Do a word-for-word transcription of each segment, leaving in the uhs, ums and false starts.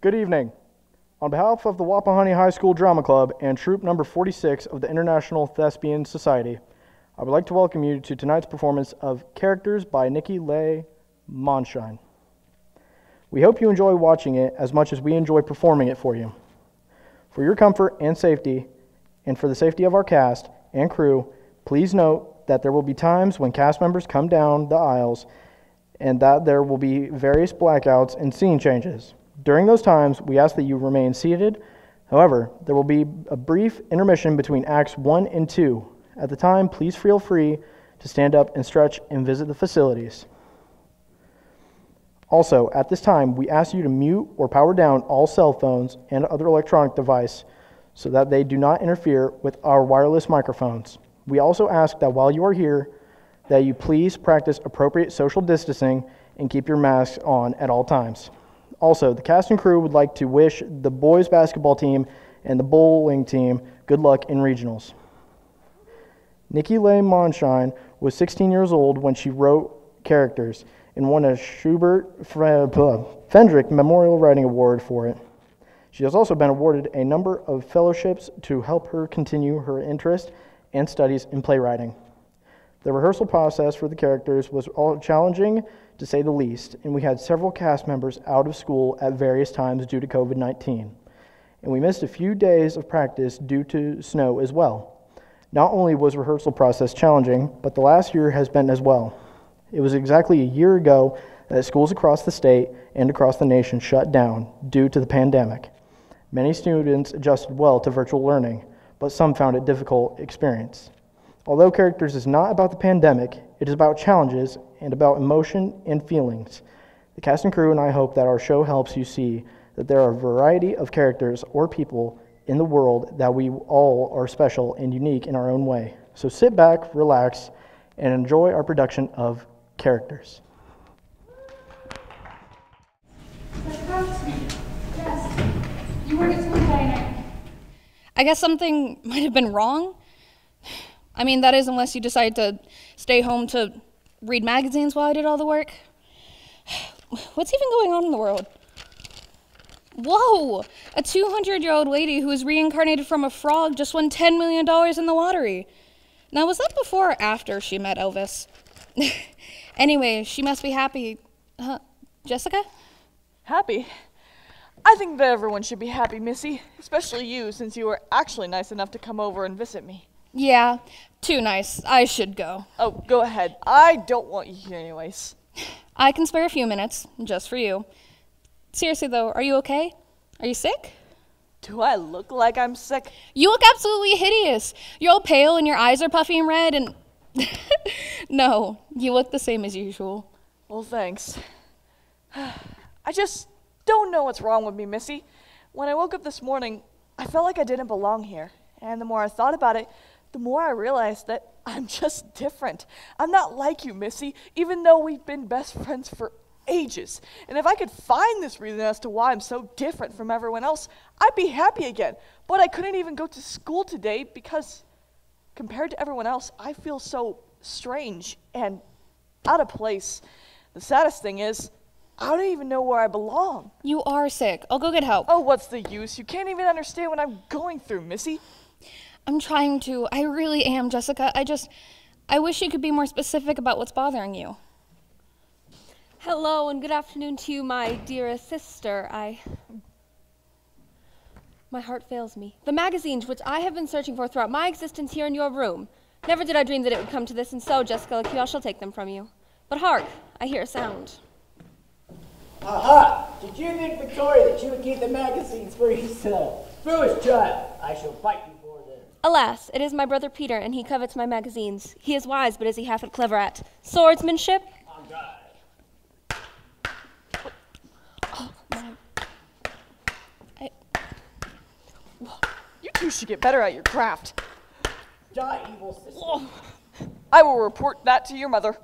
Good evening. On behalf of the Wapahoney High School Drama Club and Troop Number forty-six of the International Thespian Society, I would like to welcome you to tonight's performance of Characters by Nikki Leigh Monshine. We hope you enjoy watching it as much as we enjoy performing it for you. For your comfort and safety, and for the safety of our cast and crew, please note that there will be times when cast members come down the aisles and that there will be various blackouts and scene changes. During those times, we ask that you remain seated. However, there will be a brief intermission between Acts one and two. At the time, please feel free to stand up and stretch and visit the facilities. Also, at this time, we ask you to mute or power down all cell phones and other electronic devices so that they do not interfere with our wireless microphones. We also ask that while you are here, that you please practice appropriate social distancing and keep your masks on at all times. Also, the cast and crew would like to wish the boys basketball team and the bowling team good luck in regionals. Nikki Leigh Monshine was sixteen years old when she wrote Characters and won a Schubert Fendrick Memorial Writing Award for it. She has also been awarded a number of fellowships to help her continue her interest and studies in playwriting. The rehearsal process for the characters was all challenging, to say the least, and we had several cast members out of school at various times due to COVID nineteen. And we missed a few days of practice due to snow as well. Not only was rehearsal process challenging, but the last year has been as well. It was exactly a year ago that schools across the state and across the nation shut down due to the pandemic. Many students adjusted well to virtual learning, but some found it a difficult experience. Although Characters is not about the pandemic, it is about challenges and about emotion and feelings. The cast and crew and I hope that our show helps you see that there are a variety of characters or people in the world that we all are special and unique in our own way. So sit back, relax, and enjoy our production of Characters. I guess something might have been wrong. I mean, that is unless you decide to stay home to read magazines while I did all the work. What's even going on in the world? Whoa! A two hundred year old lady who was reincarnated from a frog just won ten million dollars in the lottery. Now, was that before or after she met Elvis? Anyway, she must be happy. Uh, Jessica? Happy? I think that everyone should be happy, Missy. Especially you, since you were actually nice enough to come over and visit me. Yeah, too nice. I should go. Oh, go ahead. I don't want you here anyways. I can spare a few minutes, just for you. Seriously though, are you okay? Are you sick? Do I look like I'm sick? You look absolutely hideous. You're all pale and your eyes are puffy and red and... No, you look the same as usual. Well, thanks. I just don't know what's wrong with me, Missy. When I woke up this morning, I felt like I didn't belong here. And the more I thought about it, the more I realized that I'm just different. I'm not like you, Missy, even though we've been best friends for ages. And if I could find this reason as to why I'm so different from everyone else, I'd be happy again. But I couldn't even go to school today because compared to everyone else, I feel so strange and out of place. The saddest thing is, I don't even know where I belong. You are sick. I'll go get help. Oh, what's the use? You can't even understand what I'm going through, Missy. I'm trying to. I really am, Jessica. I just, I wish you could be more specific about what's bothering you. Hello and good afternoon to you, my dearest sister. I... My heart fails me. The magazines which I have been searching for throughout my existence here in your room. Never did I dream that it would come to this, and so, Jessica, like you, I shall take them from you. But hark, I hear a sound. Aha! Did you think, Victoria, that you would keep the magazines for yourself? Foolish child! I shall fight you for them. Alas, it is my brother Peter, and he covets my magazines. He is wise, but is he half at clever at swordsmanship? On God. Oh, my... I... You two should get better at your craft. Die, evil sister. I will report that to your mother.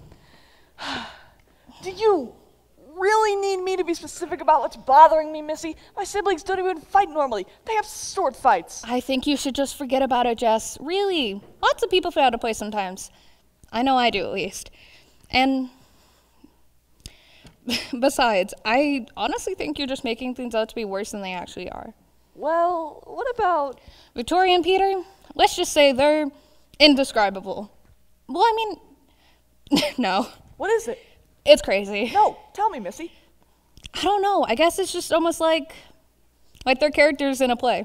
Do you really need me to be specific about what's bothering me, Missy? My siblings don't even fight normally. They have sword fights. I think you should just forget about it, Jess. Really. Lots of people feel out of place sometimes. I know I do, at least. And Besides, I honestly think you're just making things out to be worse than they actually are. Well, what about... Victoria and Peter, let's just say they're indescribable. Well, I mean, no. What is it? It's crazy. No, tell me, Missy. I don't know. I guess it's just almost like, like they're characters in a play.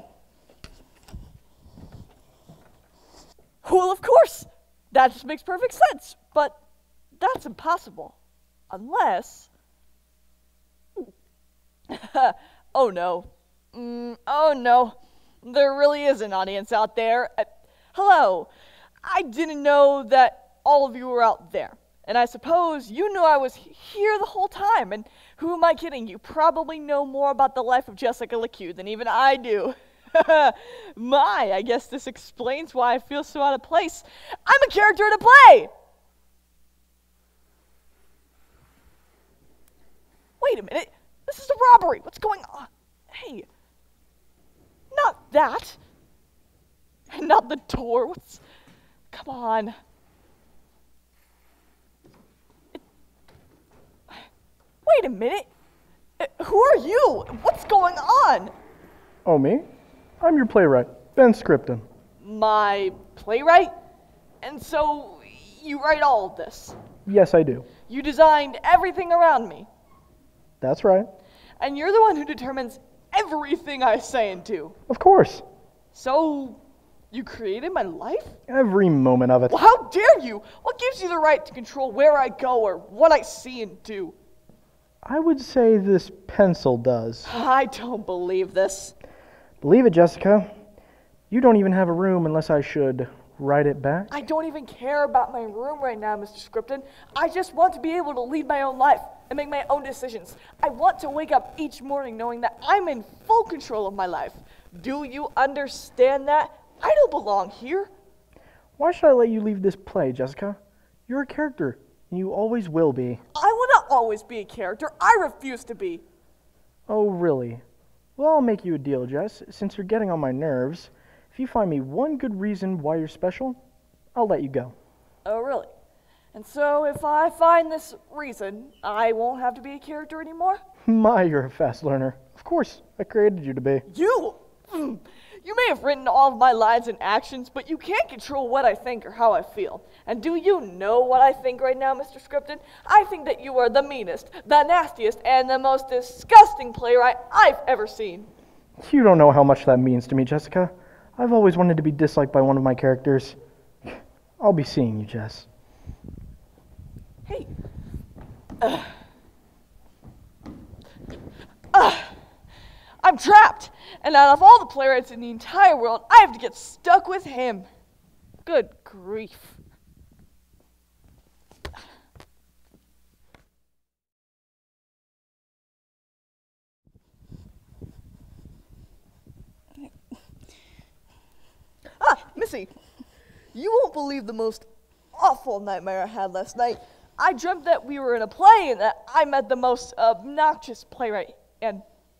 Well, of course. That just makes perfect sense. But that's impossible. Unless... oh, no. Mm, oh, no. There really is an audience out there. Uh, hello. I didn't know that all of you were out there. And I suppose you knew I was here the whole time. And who am I kidding? You probably know more about the life of Jessica LeCue than even I do. My, I guess this explains why I feel so out of place. I'm a character in a play! Wait a minute. This is a robbery. What's going on? Hey. Not that. And not the door. What's... Come on. It... Wait a minute. Uh, Who are you? What's going on? Oh, me? I'm your playwright, Ben Scripton. My playwright? And so you write all of this. Yes, I do. You designed everything around me. That's right. And you're the one who determines everything I say and do. Of course. So you created my life? Every moment of it. Well, how dare you? What gives you the right to control where I go or what I see and do? I would say this pencil does. I don't believe this. Believe it, Jessica. You don't even have a room unless I should write it back. I don't even care about my room right now, Mister Scripton. I just want to be able to lead my own life and make my own decisions. I want to wake up each morning knowing that I'm in full control of my life. Do you understand that? I don't belong here. Why should I let you leave this play, Jessica? You're a character, and you always will be. I will not always be a character. I refuse to be. Oh, really? Well, I'll make you a deal, Jess. Since you're getting on my nerves, if you find me one good reason why you're special, I'll let you go. Oh, really? And so if I find this reason, I won't have to be a character anymore? My, you're a fast learner. Of course, I created you to be. You? Mm. You may have written all of my lines and actions, but you can't control what I think or how I feel. And do you know what I think right now, Mister Scripton? I think that you are the meanest, the nastiest, and the most disgusting playwright I've ever seen. You don't know how much that means to me, Jessica. I've always wanted to be disliked by one of my characters. I'll be seeing you, Jess. Hey. Uh. Uh. I'm trapped, and out of all the playwrights in the entire world, I have to get stuck with him. Good grief. Ah, Missy, you won't believe the most awful nightmare I had last night. I dreamt that we were in a play and that I met the most obnoxious playwright, and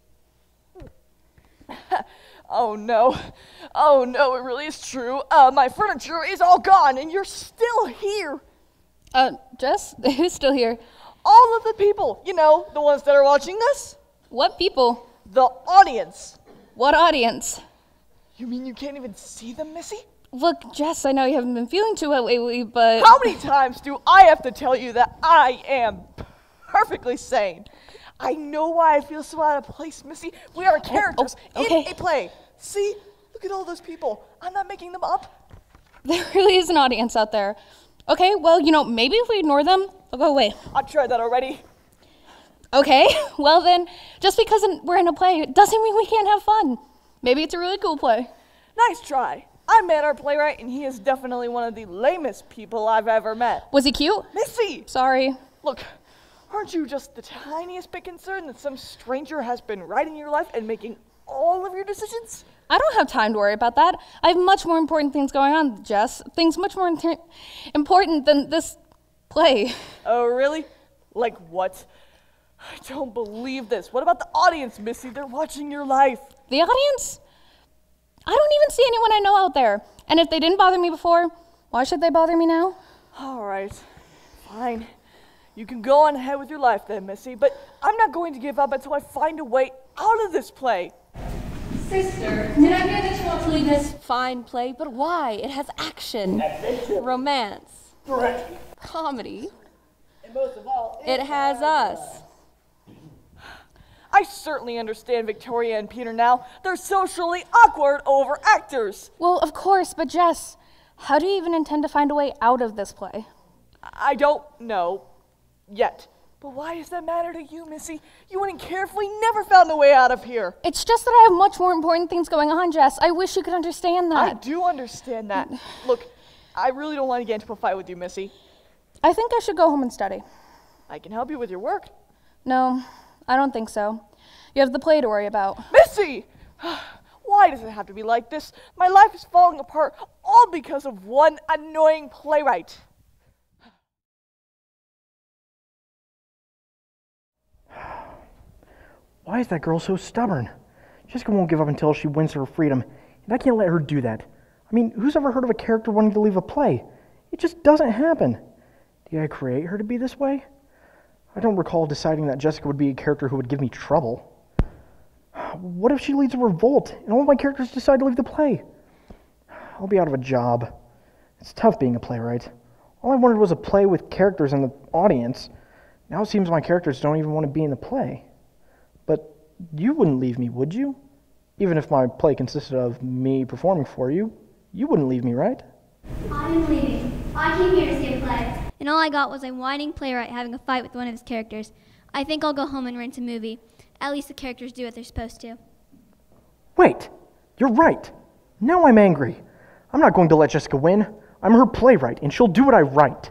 oh no, oh no, it really is true. Uh, my furniture is all gone and you're still here. Uh, Jess, who's still here? All of the people, you know, the ones that are watching us. What people? The audience. What audience? You mean you can't even see them, Missy? Look, Jess, I know you haven't been feeling too well lately, but... How many times do I have to tell you that I am perfectly sane? I know why I feel so out of place, Missy. We are characters oh, okay. in a play. See? Look at all those people. I'm not making them up. There really is an audience out there. Okay, well, you know, maybe if we ignore them, they'll go away. I tried that already. Okay, well then, just because we're in a play doesn't mean we can't have fun. Maybe it's a really cool play. Nice try. I met our playwright, and he is definitely one of the lamest people I've ever met. Was he cute? Missy! Sorry. Look, aren't you just the tiniest bit concerned that some stranger has been writing your life and making all of your decisions? I don't have time to worry about that. I have much more important things going on, Jess. Things much more inter- important than this play. Oh, really? Like what? I don't believe this. What about the audience, Missy? They're watching your life. The audience? I don't even see anyone I know out there. And if they didn't bother me before, why should they bother me now? All right, fine. You can go on ahead with your life then, Missy, but I'm not going to give up until I find a way out of this play. Sister, did I hear that you want to leave this fine play? But why? It has action, Adventure. romance, Correct. comedy. And most of all, It has us. I certainly understand Victoria and Peter now. They're socially awkward overactors. Well, of course, but Jess, how do you even intend to find a way out of this play? I don't know yet. But why does that matter to you, Missy? You went and carefully never found a way out of here. It's just that I have much more important things going on, Jess. I wish you could understand that. I do understand that. Look, I really don't want to get into a fight with you, Missy. I think I should go home and study. I can help you with your work. No, I don't think so. You have the play to worry about. Missy! Why does it have to be like this? My life is falling apart all because of one annoying playwright. Why is that girl so stubborn? Jessica won't give up until she wins her freedom, and I can't let her do that. I mean, who's ever heard of a character wanting to leave a play? It just doesn't happen. Did I create her to be this way? I don't recall deciding that Jessica would be a character who would give me trouble. What if she leads a revolt, and all of my characters decide to leave the play? I'll be out of a job. It's tough being a playwright. All I wanted was a play with characters in the audience. Now it seems my characters don't even want to be in the play. But you wouldn't leave me, would you? Even if my play consisted of me performing for you, you wouldn't leave me, right? I'm leaving. I came here to see a play. And all I got was a whining playwright having a fight with one of his characters. I think I'll go home and rent a movie. At least the characters do what they're supposed to. Wait, you're right. Now I'm angry. I'm not going to let Jessica win. I'm her playwright, and she'll do what I write.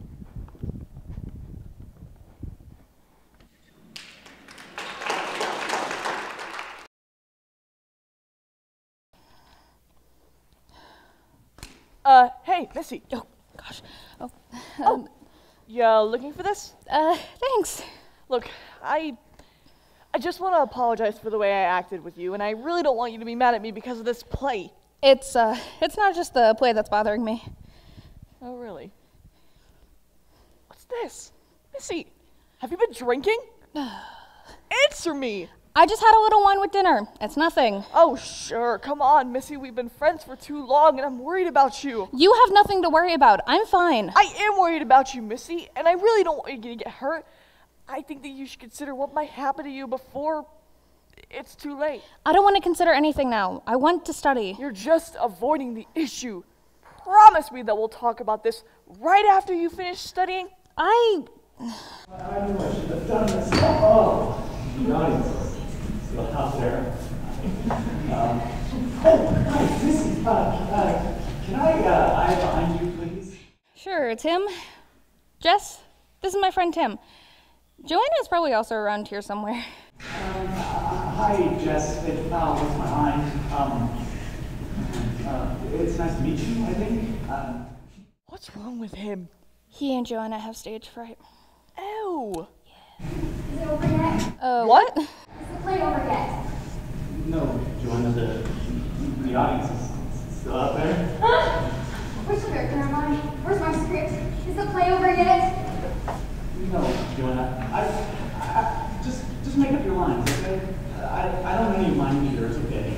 Uh, hey, Missy. Oh, gosh. Oh, Oh, you looking for this? uh, thanks. Look, I... I just want to apologize for the way I acted with you, and I really don't want you to be mad at me because of this play. It's, uh, it's not just the play that's bothering me. Oh, really? What's this? Missy, have you been drinking? Answer me! I just had a little wine with dinner. It's nothing. Oh, sure. Come on, Missy. We've been friends for too long, and I'm worried about you. You have nothing to worry about. I'm fine. I am worried about you, Missy, and I really don't want you to get hurt. I think that you should consider what might happen to you before it's too late. I don't want to consider anything now. I want to study. You're just avoiding the issue. Promise me that we'll talk about this right after you finish studying. I... I knew I should have done this. Oh, the audience is still out there. Um, oh, hi, Missy. Uh, uh, can I uh, eye behind you, please? Sure, Tim. Jess, this is my friend Tim. Joanna is probably also around here somewhere. Um, uh, hi, Jess. It, uh, what's my line? Um, uh, it's nice to meet you, I think. Uh, What's wrong with him? He and Joanna have stage fright. Ew. Is it over yet? Uh, What? Is the play over yet? no, Joanna, the, the audience is still out there. Which character am I? Where's my script? Is the play over yet? No, Joanna. I, I, just, just make up your lines, okay? I, I don't know any of mine either. It's okay.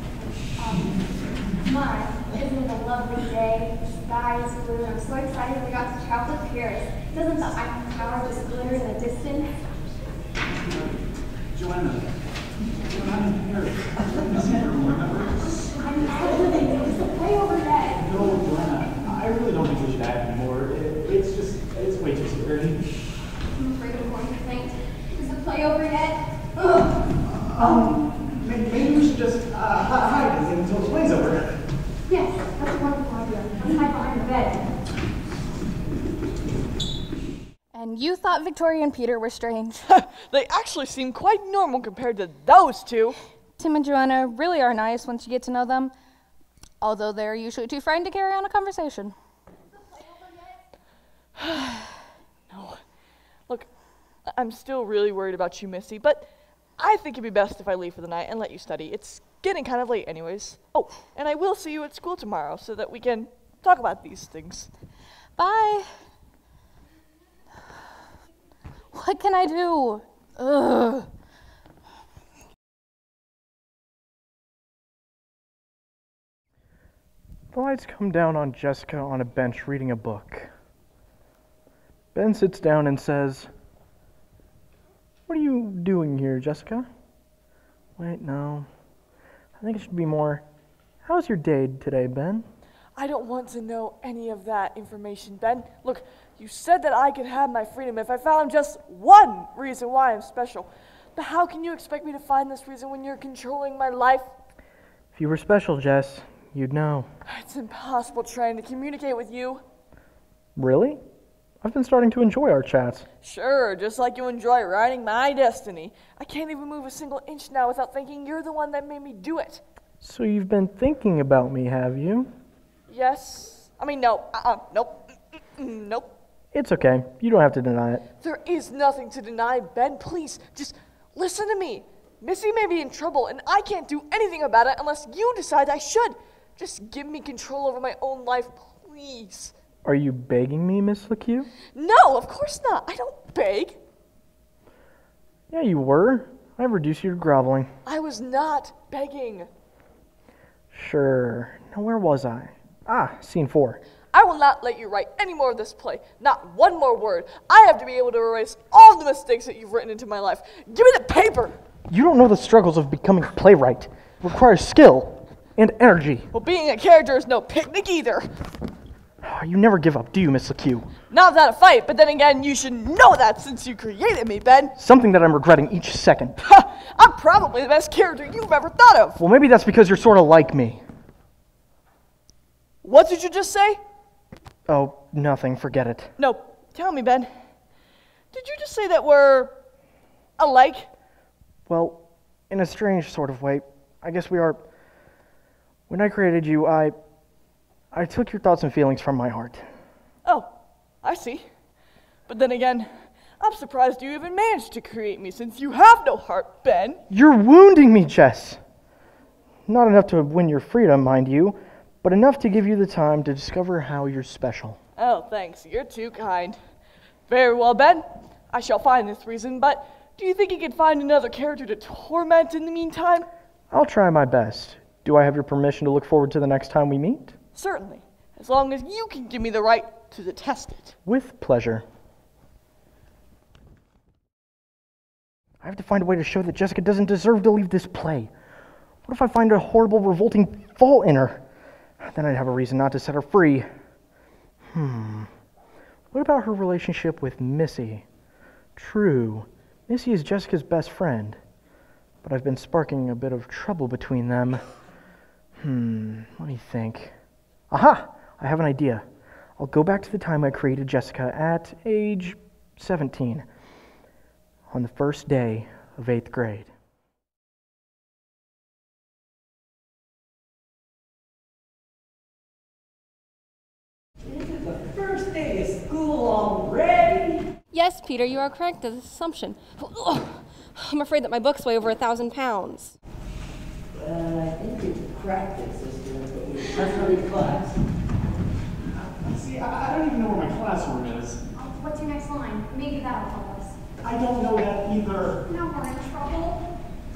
Um, my, isn't it a lovely day? The sky is blue, and I'm so excited we got to travel to Paris. Doesn't the Eiffel Tower just glitter in the distance? Joanna, we're not in Paris. We're in this room, remember? I'm not living. Is the play over yet? No, Joanna, I really don't think we should act anymore. It, it's just, it's way too scary. I'm afraid I'm going to faint. Is the play over yet? Ugh. Um, may- maybe we should just uh, hi- hide until the play's over. Yes, that's a wonderful idea. Let's hide behind the bed. And you thought Victoria and Peter were strange. They actually seem quite normal compared to those two. Tim and Joanna really are nice once you get to know them, although they're usually too frightened to carry on a conversation. No. Look, I- I'm still really worried about you, Missy, but I think it'd be best if I leave for the night and let you study. It's getting kind of late anyways. Oh, and I will see you at school tomorrow so that we can talk about these things. Bye. What can I do? Ugh. The lights come down on Jessica on a bench reading a book. Ben sits down and says, "What are you doing here, Jessica?" Wait, no. I think it should be more, "How's your day today, Ben?" I don't want to know any of that information, Ben. Look, you said that I could have my freedom if I found just one reason why I'm special. But how can you expect me to find this reason when you're controlling my life? If you were special, Jess, you'd know. It's impossible trying to communicate with you. Really? I've been starting to enjoy our chats. Sure, just like you enjoy writing my destiny. I can't even move a single inch now without thinking you're the one that made me do it. So you've been thinking about me, have you? Yes. I mean, no. Uh-uh. Nope. Mm-mm, nope. It's okay. You don't have to deny it. There is nothing to deny, Ben. Please, just listen to me. Missy may be in trouble, and I can't do anything about it unless you decide I should. Just give me control over my own life, please. Are you begging me, Miss LeCue? No, of course not. I don't beg. Yeah, you were. I've reduced you to groveling. I was not begging. Sure. Now, where was I? Ah, scene four. I will not let you write any more of this play. Not one more word. I have to be able to erase all the mistakes that you've written into my life. Give me the paper. You don't know the struggles of becoming a playwright. It requires skill and energy. Well, being a character is no picnic either. You never give up, do you, Miss LeCue? Not without a fight, but then again, you should know that since you created me, Ben. Something that I'm regretting each second. Ha! I'm probably the best character you've ever thought of. Well, maybe that's because you're sort of like me. What did you just say? Oh, nothing. Forget it. No, tell me, Ben. Did you just say that we're alike? Well, in a strange sort of way, I guess we are. When I created you, I... I took your thoughts and feelings from my heart. Oh, I see. But then again, I'm surprised you even managed to create me since you have no heart, Ben. You're wounding me, Jess. Not enough to win your freedom, mind you, but enough to give you the time to discover how you're special. Oh, thanks. You're too kind. Very well, Ben. I shall find this reason, but do you think you can find another character to torment in the meantime? I'll try my best. Do I have your permission to look forward to the next time we meet? Certainly, as long as you can give me the right to detest it. With pleasure. I have to find a way to show that Jessica doesn't deserve to leave this play. What if I find a horrible, revolting fault in her? Then I'd have a reason not to set her free. Hmm. What about her relationship with Missy? True, Missy is Jessica's best friend, but I've been sparking a bit of trouble between them. Hmm, let me think. Aha! I have an idea. I'll go back to the time I created Jessica at age seventeen, on the first day of eighth grade. This is the first day of school already. Yes, Peter, you are correct. This assumption. I'm afraid that my books weigh over a thousand pounds. Well, I think it's a practice system, but we personally class. See, I, I don't even know where my classroom is. What's your next line? Maybe that'll help us. I don't know that either. Now we're in trouble.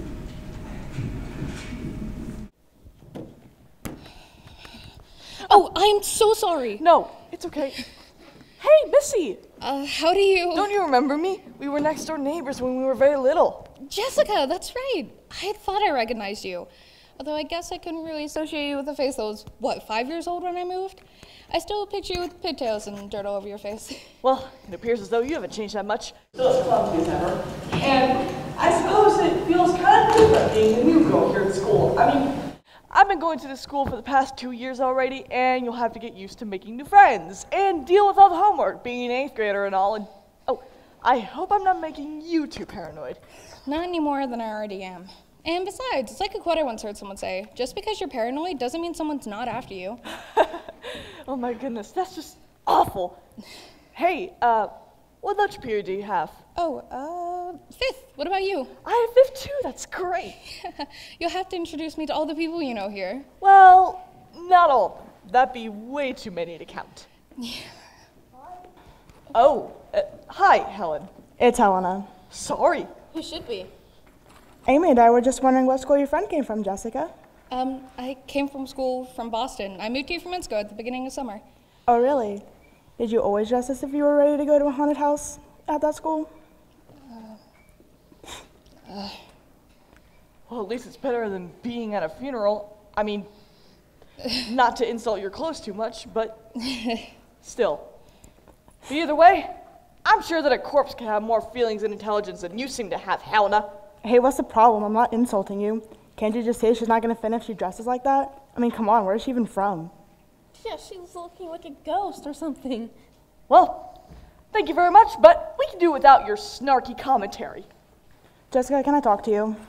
Oh, I'm so sorry. No, it's okay. Hey, Missy! Uh, how do you... Don't you remember me? We were next door neighbors when we were very little. Jessica, that's right. I thought I recognized you. Although I guess I couldn't really associate you with a face that was, what, five years old when I moved? I still picture you with pigtails and dirt all over your face. Well, it appears as though you haven't changed that much. Still as clumsy as ever. And I suppose it feels kind of different being the new girl here at school. I mean, I've been going to this school for the past two years already, and you'll have to get used to making new friends and deal with all the homework, being an eighth grader and all. And oh, I hope I'm not making you too paranoid. Not any more than I already am. And besides, it's like a quote I once heard someone say, just because you're paranoid doesn't mean someone's not after you. Oh my goodness, that's just awful. Hey, uh, what lunch period do you have? Oh, uh, fifth. What about you? I have fifth too, that's great. You'll have to introduce me to all the people you know here. Well, not all. That'd be way too many to count. Oh, uh, hi, Helen. It's Helena. Sorry. Who should be? Amy and I were just wondering what school your friend came from, Jessica. Um, I came from school from Boston. I moved here from Minsko at the beginning of summer. Oh, really? Did you always dress as if you were ready to go to a haunted house at that school? Uh, uh, Well, at least it's better than being at a funeral. I mean, not to insult your clothes too much, but still. But either way, I'm sure that a corpse can have more feelings and intelligence than you seem to have, Helena. Hey, what's the problem? I'm not insulting you. Can't you just say she's not going to fin if she dresses like that? I mean, come on, where is she even from? Yeah, she's looking like a ghost or something. Well, thank you very much, but we can do without your snarky commentary. Jessica, can I talk to you?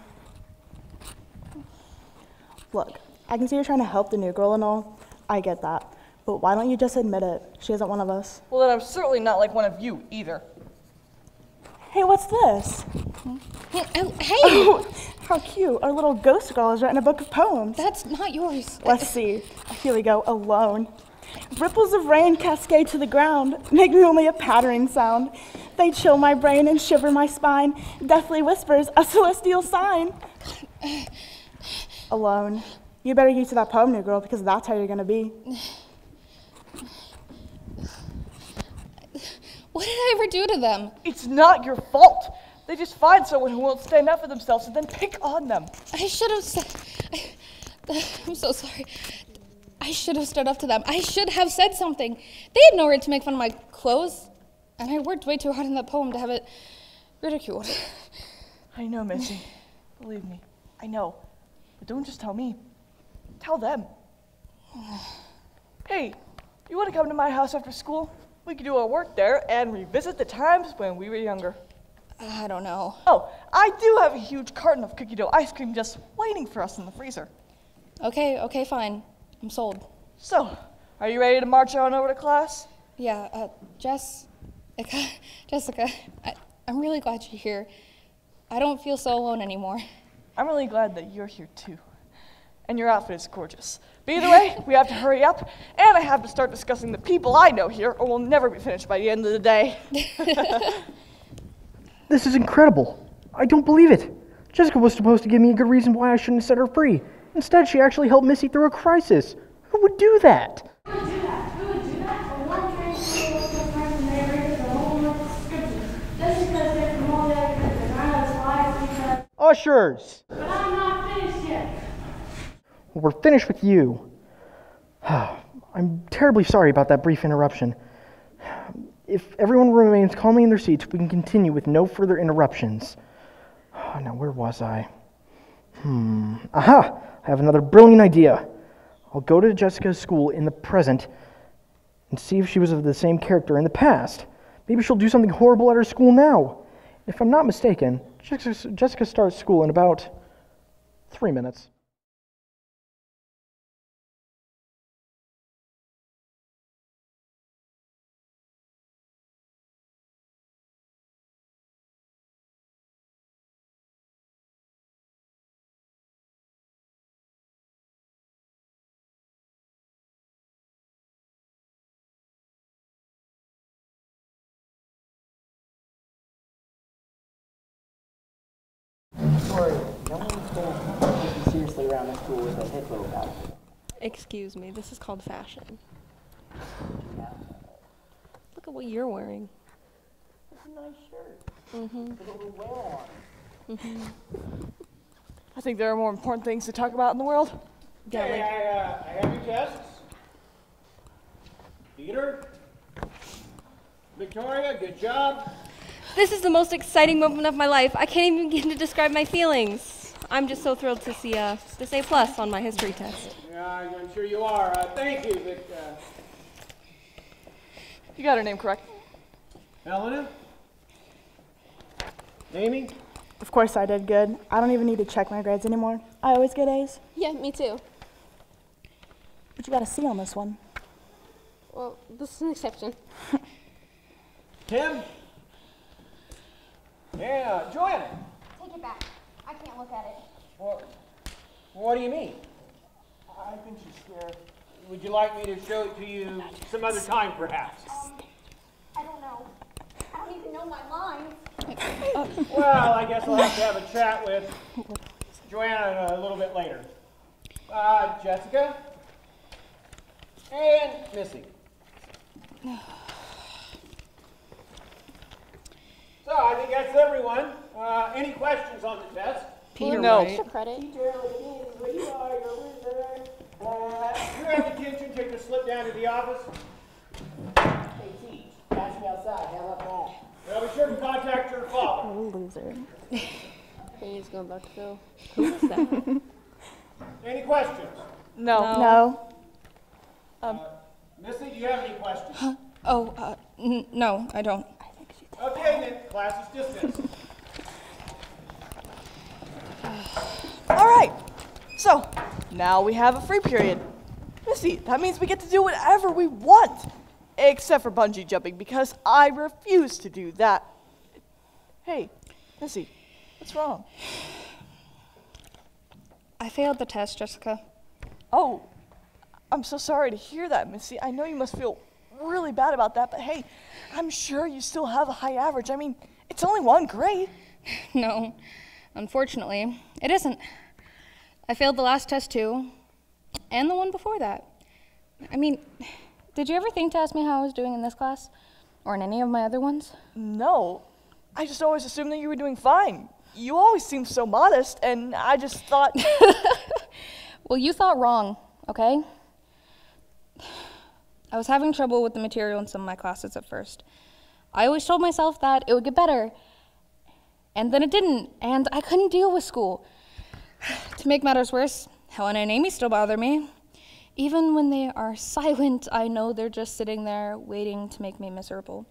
Look, I can see you're trying to help the new girl and all. I get that. But why don't you just admit it? She isn't one of us. Well, then I'm certainly not like one of you either. Hey, what's this? Oh, hey! Oh, how cute. Our little ghost girl has written a book of poems. That's not yours. Let's see. Here we go. Alone. Ripples of rain cascade to the ground, making only a pattering sound. They chill my brain and shiver my spine. Deathly whispers, a celestial sign. Alone. You better get to that poem, new girl, because that's how you're gonna be. What did I ever do to them? It's not your fault. They just find someone who won't stand up for themselves and then pick on them. I should have said... I, I'm so sorry. I should have stood up to them. I should have said something. They had no right to make fun of my clothes. And I worked way too hard in that poem to have it ridiculed. I know, Missy. Believe me, I know. But don't just tell me. Tell them. Hey, you want to come to my house after school? We could do our work there and revisit the times when we were younger. I don't know. Oh, I do have a huge carton of cookie dough ice cream just waiting for us in the freezer. Okay, okay, fine. I'm sold. So, are you ready to march on over to class? Yeah, uh, Jess, Jessica, I, I'm really glad you're here. I don't feel so alone anymore. I'm really glad that you're here too. And your outfit is gorgeous. But either way, we have to hurry up, and I have to start discussing the people I know here, or we'll never be finished by the end of the day. This is incredible. I don't believe it. Jessica was supposed to give me a good reason why I shouldn't set her free. Instead, she actually helped Missy through a crisis. Who would do that? Who would do that? Who would do that? For one train to go to friends and they read the whole month of scriptures. Just because they're from all the other countries. I know it's lies because... Ushers! But I'm not finished yet. Well, we're finished with you. I'm terribly sorry about that brief interruption. If everyone remains calmly in their seats, we can continue with no further interruptions. Now, where was I? Hmm. Aha! I have another brilliant idea. I'll go to Jessica's school in the present and see if she was of the same character in the past. Maybe she'll do something horrible at her school now. If I'm not mistaken, Jessica, Jessica starts school in about three minutes. Sorry, no one's gonna take you seriously around the school with a hippo outfit. Excuse me, this is called fashion. Look at what you're wearing. It's a nice shirt. Mm-hmm. With a little whale on it. Mm-hmm. I think there are more important things to talk about in the world. Yeah, Okay, like, I, uh, I have your tests. Peter? Victoria, good job. this is the most exciting moment of my life. I can't even begin to describe my feelings. I'm just so thrilled to see uh, this A plus on my history test. Yeah, I'm sure you are. Uh, thank you, Vic. Uh, You got her name correct. Helena? Amy? Of course I did good. I don't even need to check my grades anymore. I always get A's. Yeah, me too. But you got a C on this one. Well, this is an exception. Tim? Yeah, Joanna. Take it back. I can't look at it. Well, what do you mean? I think she's scared. Would you like me to show it to you some other time, perhaps? Um, I don't know. I don't even know my lines. Well, I guess I'll have to have a chat with Joanna a little bit later. Uh, Jessica? And Missy. So, I think that's everyone. Uh, any questions on the test? Peter, no. Extra credit. Uh, you have detention, take the slip down to the office. Hey, Teach, catch me outside. How about that? Well, be sure to contact your father. Oh, loser. He's going back to Phil. Who is that? Any questions? No. No. Uh, Missy, do you have any questions? Huh? Oh, uh, n- no, I don't. Okay, then, class is dismissed. All right. So, now we have a free period. Missy, that means we get to do whatever we want. Except for bungee jumping, because I refuse to do that. Hey, Missy, what's wrong? I failed the test, Jessica. Oh, I'm so sorry to hear that, Missy. I know you must feel really bad about that, but hey, I'm sure you still have a high average. I mean, it's only one grade. No, unfortunately, it isn't. I failed the last test too, and the one before that. I mean, did you ever think to ask me how I was doing in this class? Or in any of my other ones? No, I just always assumed that you were doing fine. You always seemed so modest, and I just thought... Well, you thought wrong, okay? I was having trouble with the material in some of my classes at first. I always told myself that it would get better, and then it didn't, and I couldn't deal with school. To make matters worse, Helen and Amy still bother me. Even when they are silent, I know they're just sitting there waiting to make me miserable.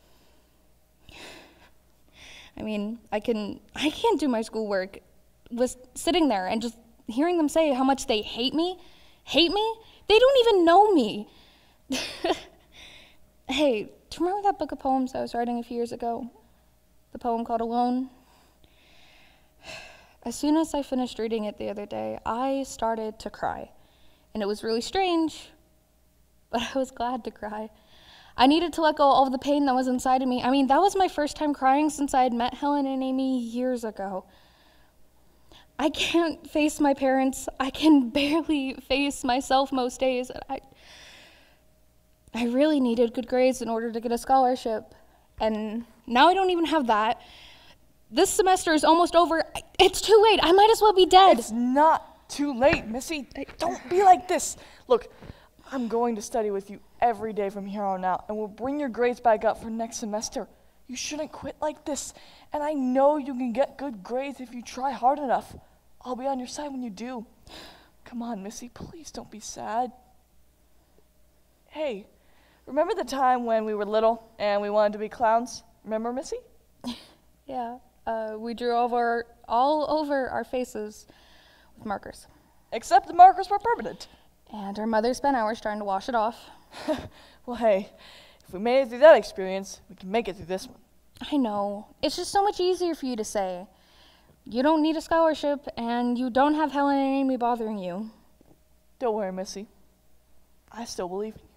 I mean, I can I can't do my schoolwork with sitting there and just hearing them say how much they hate me. Hate me? They don't even know me. Hey, do you remember that book of poems I was writing a few years ago? The poem called Alone? As soon as I finished reading it the other day, I started to cry. And it was really strange, but I was glad to cry. I needed to let go of all of the pain that was inside of me. I mean, that was my first time crying since I had met Helen and Amy years ago. I can't face my parents. I can barely face myself most days. I, I really needed good grades in order to get a scholarship. And now I don't even have that. This semester is almost over. It's too late. I might as well be dead. It's not too late, Missy. Don't be like this. Look, I'm going to study with you every day from here on out, and we'll bring your grades back up for next semester. You shouldn't quit like this, and I know you can get good grades if you try hard enough. I'll be on your side when you do. Come on, Missy, please don't be sad. Hey, remember the time when we were little and we wanted to be clowns? Remember, Missy? Yeah, uh, we drew over all over our faces with markers. Except the markers were permanent. And our mother spent hours trying to wash it off. Well, hey, if we made it through that experience, we can make it through this one. I know. It's just so much easier for you to say. You don't need a scholarship, and you don't have Helen and Amy bothering you. Don't worry, Missy. I still believe in you.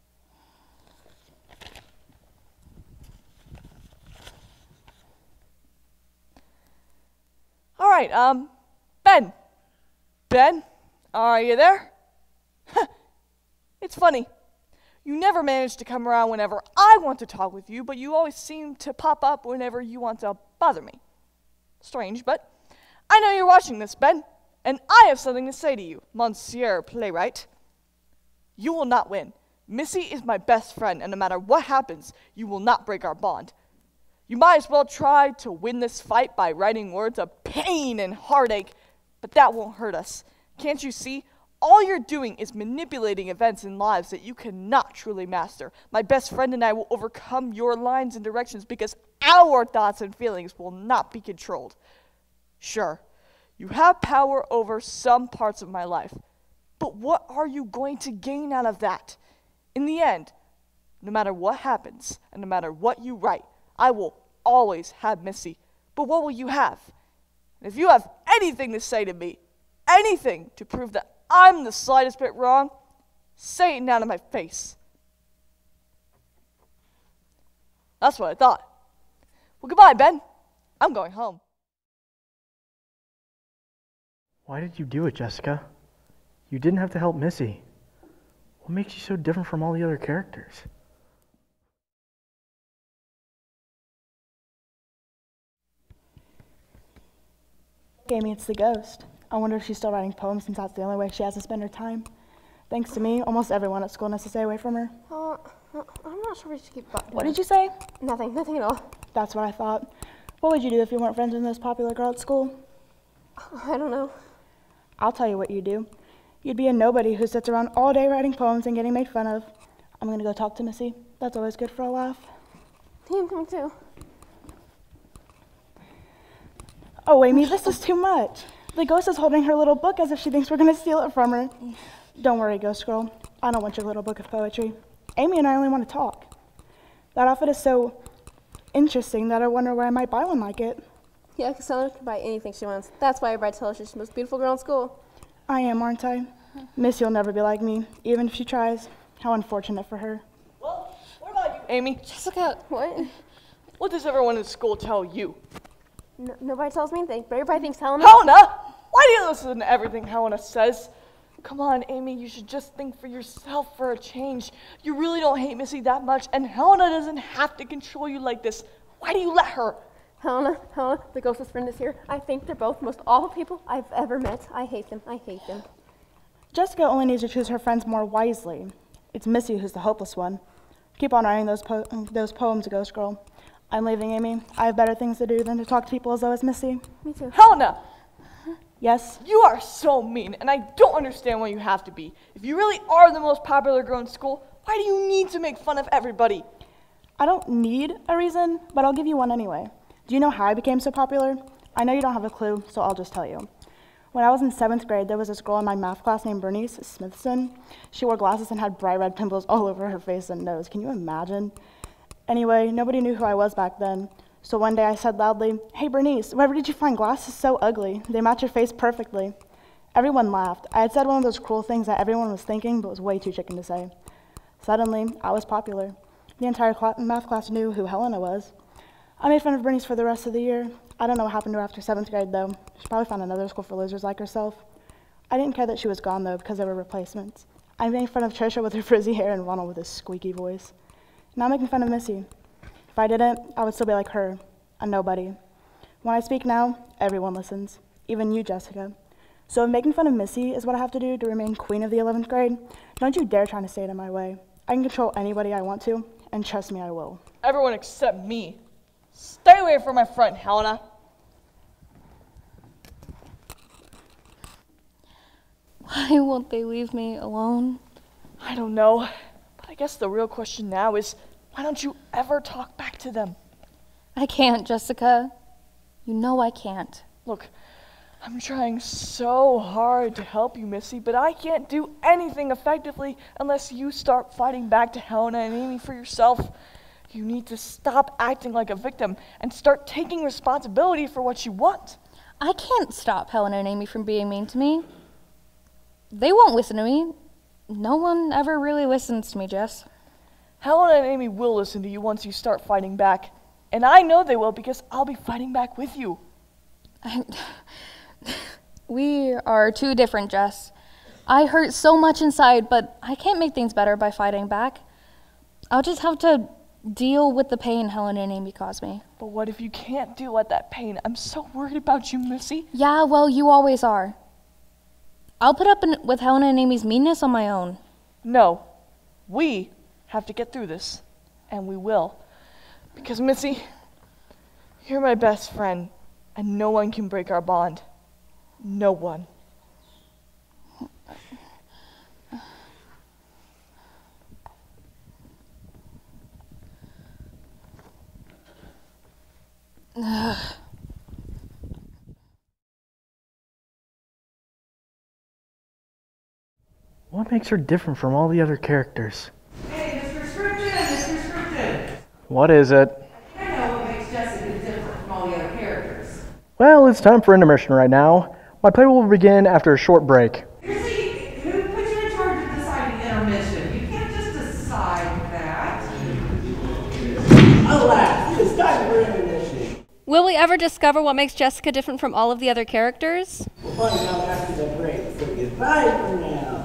All right, um, Ben. Ben, are you there? It's funny. You never manage to come around whenever I want to talk with you, but you always seem to pop up whenever you want to bother me. Strange, but I know you're watching this, Ben, and I have something to say to you, Monsieur Playwright. You will not win. Missy is my best friend, and no matter what happens, you will not break our bond. You might as well try to win this fight by writing words of pain and heartache, but that won't hurt us. Can't you see? All you're doing is manipulating events and lives that you cannot truly master. My best friend and I will overcome your lines and directions because our thoughts and feelings will not be controlled. Sure, you have power over some parts of my life, but what are you going to gain out of that? In the end, no matter what happens and no matter what you write, I will always have Missy. But what will you have? And if you have anything to say to me, anything to prove that I'm the slightest bit wrong, say it now to my face. That's what I thought. Well, goodbye, Ben. I'm going home. Why did you do it, Jessica? You didn't have to help Missy. What makes you so different from all the other characters? Amy, it's the ghost. I wonder if she's still writing poems since that's the only way she has to spend her time. Thanks to me, almost everyone at school has to stay away from her. Uh, I'm not sure we should keep button. What did you say? Nothing, nothing at all. That's what I thought. What would you do if you weren't friends with the most popular girl at school? I don't know. I'll tell you what you'd do. You'd be a nobody who sits around all day writing poems and getting made fun of. I'm gonna go talk to Missy. That's always good for a laugh. I'm coming too. Oh, Amy, this is too much. The ghost is holding her little book as if she thinks we're gonna steal it from her. Don't worry, ghost girl. I don't want your little book of poetry. Amy and I only want to talk. That outfit is so interesting that I wonder where I might buy one like it. Yeah, because Helena can buy anything she wants. That's why everybody tells her she's the most beautiful girl in school. I am, aren't I? Missy will never be like me, even if she tries. How unfortunate for her. Well, what about you, Amy? Jessica, what? What does everyone in school tell you? No, nobody tells me anything, but everybody thinks Helena. Helena? Why do you listen to everything Helena says? Come on, Amy, you should just think for yourself for a change. You really don't hate Missy that much, and Helena doesn't have to control you like this. Why do you let her? Helena, Helena, the ghost's friend is here. I think they're both the most awful people I've ever met. I hate them. I hate them. Jessica only needs to choose her friends more wisely. It's Missy who's the hopeless one. Keep on writing those, po those poems, Ghost Girl. I'm leaving, Amy. I have better things to do than to talk to people as though it's Missy. Me too. Helena! Yes? You are so mean, and I don't understand why you have to be. If you really are the most popular girl in school, why do you need to make fun of everybody? I don't need a reason, but I'll give you one anyway. Do you know how I became so popular? I know you don't have a clue, so I'll just tell you. When I was in seventh grade, there was this girl in my math class named Bernice Smithson. She wore glasses and had bright red pimples all over her face and nose. Can you imagine? Anyway, nobody knew who I was back then. So one day I said loudly, "Hey Bernice, where did you find glasses so ugly? They match your face perfectly." Everyone laughed. I had said one of those cruel things that everyone was thinking, but was way too chicken to say. Suddenly, I was popular. The entire cl- math class knew who Helena was. I made fun of Bernice for the rest of the year. I don't know what happened to her after seventh grade, though. She probably found another school for losers like herself. I didn't care that she was gone, though, because there were replacements. I made fun of Trisha with her frizzy hair and Ronald with his squeaky voice. Now I'm making fun of Missy. If I didn't, I would still be like her, a nobody. When I speak now, everyone listens, even you, Jessica. So if making fun of Missy is what I have to do to remain queen of the eleventh grade, don't you dare try to stay in my way. I can control anybody I want to, and trust me, I will. Everyone except me. Stay away from my friend, Helena. Why won't they leave me alone? I don't know, but I guess the real question now is, why don't you ever talk back to them? I can't, Jessica. You know I can't. Look, I'm trying so hard to help you, Missy, but I can't do anything effectively unless you start fighting back to Helena and Amy for yourself. You need to stop acting like a victim and start taking responsibility for what you want. I can't stop Helena and Amy from being mean to me. They won't listen to me. No one ever really listens to me, Jess. Helena and Amy will listen to you once you start fighting back. And I know they will because I'll be fighting back with you. We are too different, Jess. I hurt so much inside, but I can't make things better by fighting back. I'll just have to deal with the pain Helena and Amy caused me. But what if you can't deal with that pain? I'm so worried about you, Missy. Yeah, well, you always are. I'll put up in, with Helena and Amy's meanness on my own. No, we have to get through this, and we will. Because, Missy, you're my best friend, and no one can break our bond. No one. What makes her different from all the other characters? Hey, Mister Scripton, Mister Scripton! What is it? I know what makes Jessica different from all the other characters. Well, it's time for intermission right now. My play will begin after a short break. Seriously, who put you in charge of deciding intermission? You can't just decide that. Alas, it's time for intermission. Will we ever discover what makes Jessica different from all of the other characters? We'll find out after the break, so goodbye for now.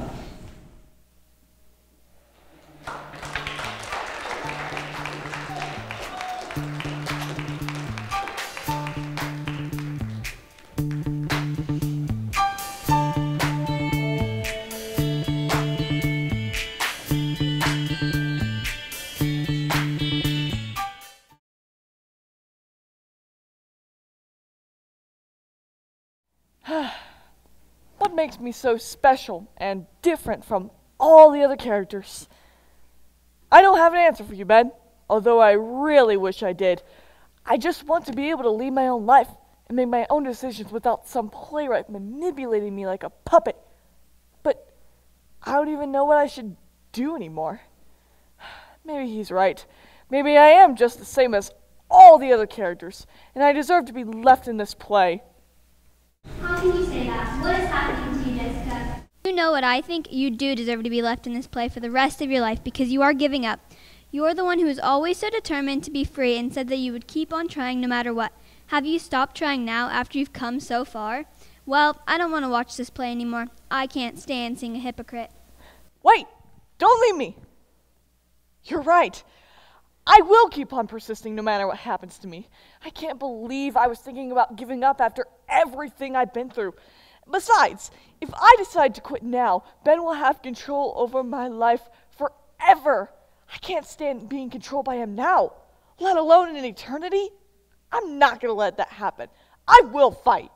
What makes me so special and different from all the other characters? I don't have an answer for you, Ben, although I really wish I did. I just want to be able to lead my own life and make my own decisions without some playwright manipulating me like a puppet. But I don't even know what I should do anymore. Maybe he's right. Maybe I am just the same as all the other characters, and I deserve to be left in this play. How can you say that? What is happening to you, Jessica? You know what I think? You do deserve to be left in this play for the rest of your life because you are giving up. You are the one who is always so determined to be free and said that you would keep on trying no matter what. Have you stopped trying now after you've come so far? Well, I don't want to watch this play anymore. I can't stand seeing a hypocrite. Wait! Don't leave me! You're right. I will keep on persisting no matter what happens to me. I can't believe I was thinking about giving up after everything I've been through. Besides, if I decide to quit now, Ben will have control over my life forever. I can't stand being controlled by him now, let alone in an eternity. I'm not going to let that happen. I will fight.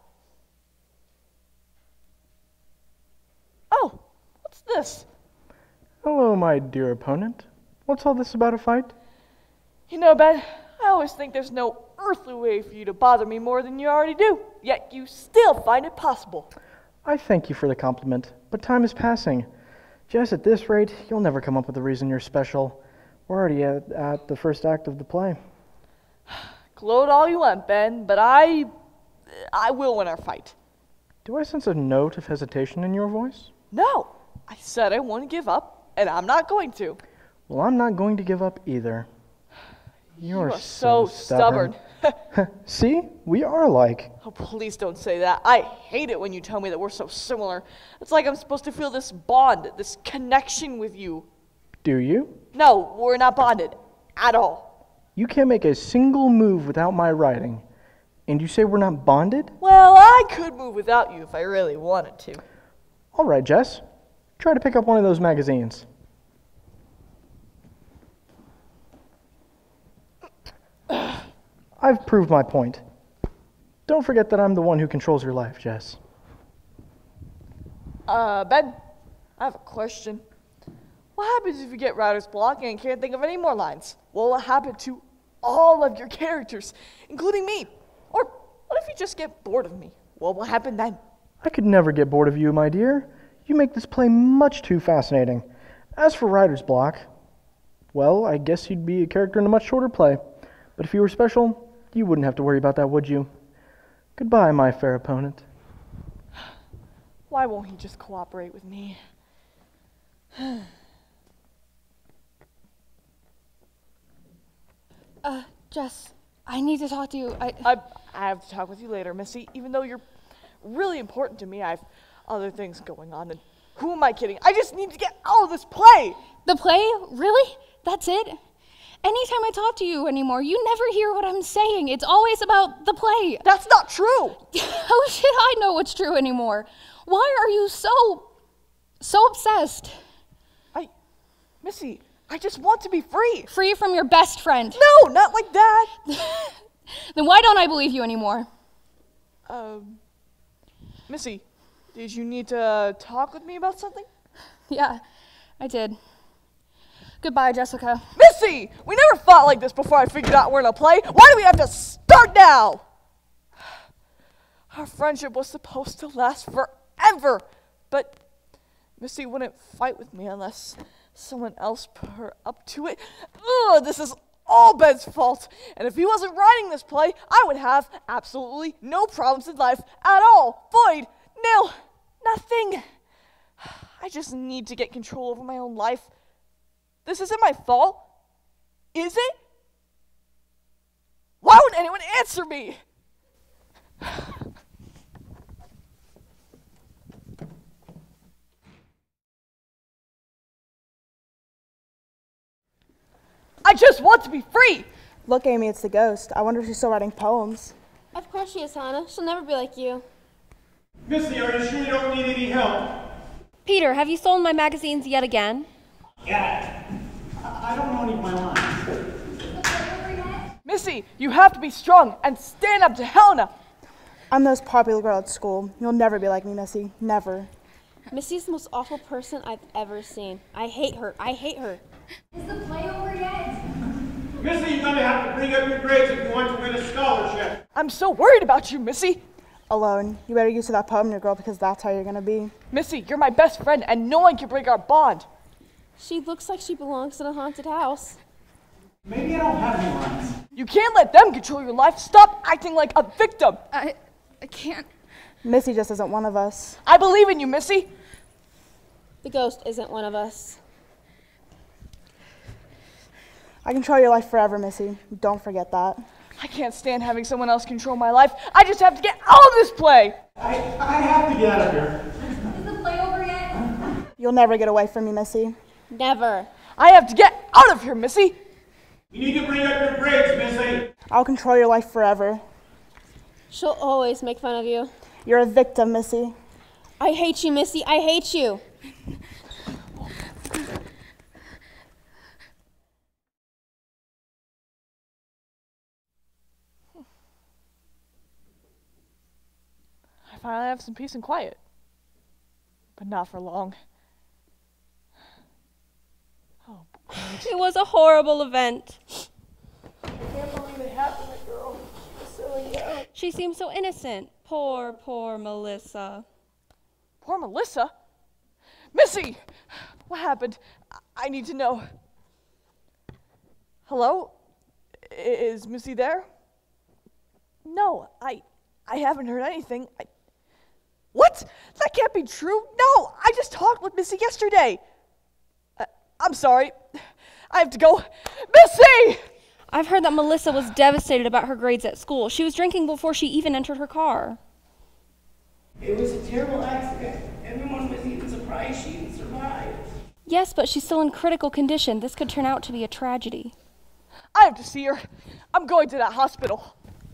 Oh, what's this? Hello, my dear opponent. What's all this about a fight? You know, Ben, I always think there's no earthly way for you to bother me more than you already do, yet you still find it possible. I thank you for the compliment, but time is passing. Jess, at this rate, you'll never come up with a reason you're special. We're already at, at the first act of the play. Gloat all you want, Ben, but I... I will win our fight. Do I sense a note of hesitation in your voice? No, I said I won't give up, and I'm not going to. Well, I'm not going to give up either. You're you are so, so stubborn. stubborn. See? We are alike. Oh, please don't say that. I hate it when you tell me that we're so similar. It's like I'm supposed to feel this bond, this connection with you. Do you? No, we're not bonded at all. You can't make a single move without my writing. And you say we're not bonded? Well, I could move without you if I really wanted to. All right, Jess. Try to pick up one of those magazines. I've proved my point. Don't forget that I'm the one who controls your life, Jess. Uh, Ben, I have a question. What happens if you get writer's block and can't think of any more lines? What will happen to all of your characters, including me? Or what if you just get bored of me? What will happen then? I could never get bored of you, my dear. You make this play much too fascinating. As for writer's block, well, I guess you'd be a character in a much shorter play. But if you were special, you wouldn't have to worry about that, would you? Goodbye, my fair opponent. Why won't he just cooperate with me? uh, Jess, I need to talk to you. I... I I have to talk with you later, Missy. Even though you're really important to me, I have other things going on. And who am I kidding? I just need to get out of this play. The play? Really? That's it? Anytime I talk to you anymore, you never hear what I'm saying. It's always about the play. That's not true. How should I know what's true anymore? Why are you so, so obsessed? I, Missy, I just want to be free. Free from your best friend. No, not like that. Then why don't I believe you anymore? Um, Missy, did you need to talk with me about something? Yeah, I did. Goodbye, Jessica. Missy! We never fought like this before I figured out we're in a play. Why do we have to start now? Our friendship was supposed to last forever. But Missy wouldn't fight with me unless someone else put her up to it. Ugh, this is all Ben's fault. And if he wasn't writing this play, I would have absolutely no problems in life at all. Void, nil, nothing. I just need to get control over my own life. This isn't my fault, is it? Why would anyone answer me? I just want to be free! Look, Amy, it's the ghost. I wonder if she's still writing poems. Of course she is, Hannah. She'll never be like you. Missy, are you sure you don't need any help? Peter, have you stolen my magazines yet again? Yeah. I, I don't know any of my lines. Missy, you have to be strong and stand up to Helena. I'm the most popular girl at school. You'll never be like me, Missy. Never. Missy's the most awful person I've ever seen. I hate her. I hate her. Is the play over yet? Missy, you're going to have to bring up your grades if you want to win a scholarship. I'm so worried about you, Missy. Alone. You better get to that poem, your girl, because that's how you're gonna be. Missy, you're my best friend, and no one can break our bond. She looks like she belongs in a haunted house. Maybe I don't have any lines. You can't let them control your life. Stop acting like a victim. I, I can't. Missy just isn't one of us. I believe in you, Missy. The ghost isn't one of us. I control your life forever, Missy. Don't forget that. I can't stand having someone else control my life. I just have to get out of this play. I, I have to get out of here. Is the play over yet? You'll never get away from me, Missy. Never. I have to get out of here, Missy. You need to bring up your grades, Missy. I'll control your life forever. She'll always make fun of you. You're a victim, Missy. I hate you, Missy. I hate you. I finally have some peace and quiet. But not for long. Oh, great. It was a horrible event. I can't believe it happened, girl. Silly girl. She seems so innocent. Poor, poor Melissa. Poor Melissa? Missy! What happened? I, I need to know. Hello? I- is Missy there? No, I I haven't heard anything. I, what? That can't be true. No, I just talked with Missy yesterday. Uh, I'm sorry. I have to go. Missy! I've heard that Melissa was devastated about her grades at school. She was drinking before she even entered her car. It was a terrible accident. Everyone was even surprised she even survived. Yes, but she's still in critical condition. This could turn out to be a tragedy. I have to see her. I'm going to that hospital.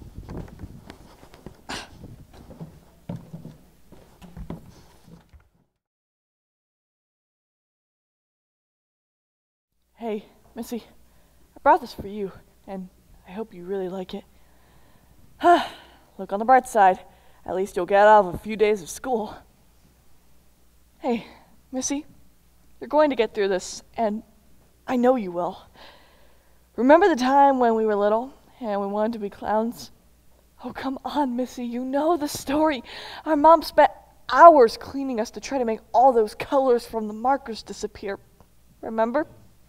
Hey, Missy, I brought this for you, and I hope you really like it. Look on the bright side. At least you'll get out of a few days of school. Hey, Missy, you're going to get through this, and I know you will. Remember the time when we were little, and we wanted to be clowns? Oh, come on, Missy, you know the story. Our mom spent hours cleaning us to try to make all those colors from the markers disappear. Remember?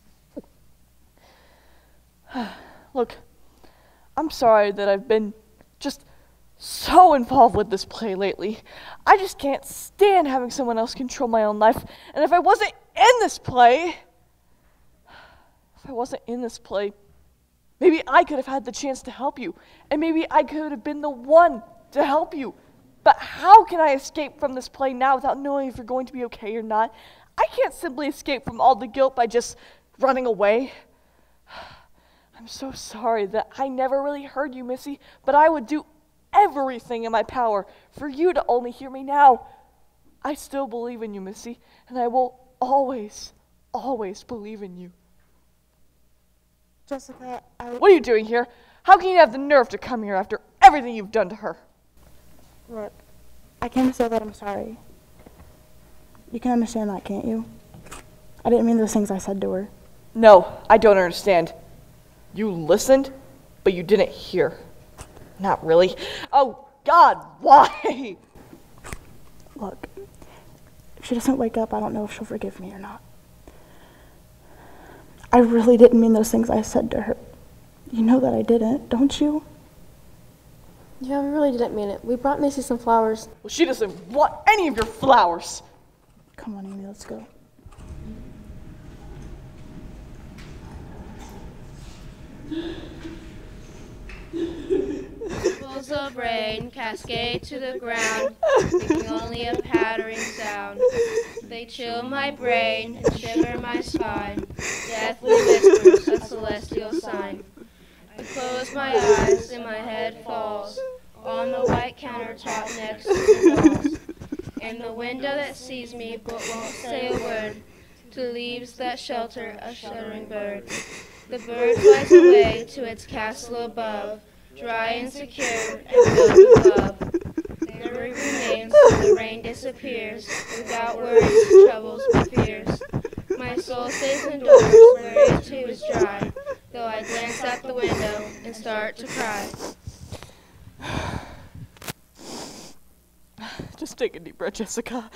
Look, I'm sorry that I've been just so involved with this play lately. I just can't stand having someone else control my own life. And if I wasn't in this play, if I wasn't in this play, maybe I could have had the chance to help you. And maybe I could have been the one to help you. But how can I escape from this play now without knowing if you're going to be okay or not? I can't simply escape from all the guilt by just running away. I'm so sorry that I never really heard you, Missy, but I would do everything in my power for you to only hear me now. I still believe in you, Missy, and I will always, always believe in you. Jessica, I... What are you doing here? How can you have the nerve to come here after everything you've done to her? Look, I came to say that I'm sorry. You can understand that, can't you? I didn't mean those things I said to her. No, I don't understand. You listened, but you didn't hear. Not really. Oh, God, why? Look, if she doesn't wake up, I don't know if she'll forgive me or not. I really didn't mean those things I said to her. You know that I didn't, don't you? Yeah, we really didn't mean it. We brought Missy some flowers. Well, she doesn't want any of your flowers. Come on, Amy, let's go. Ripples of rain cascade to the ground, making only a pattering sound. They chill my brain and shiver my spine, deathly whispers, a celestial sign. I close my eyes and my head falls on the white countertop next to the walls. And the window that sees me but won't say a word, to leaves that shelter a shuddering bird. The bird flies away to its castle above, dry and secure and filled with love. There it remains till the rain disappears, without worries, troubles, or fears. My soul stays indoors where it too is dry, though I glance out the window and start to cry. Just take a deep breath, Jessica.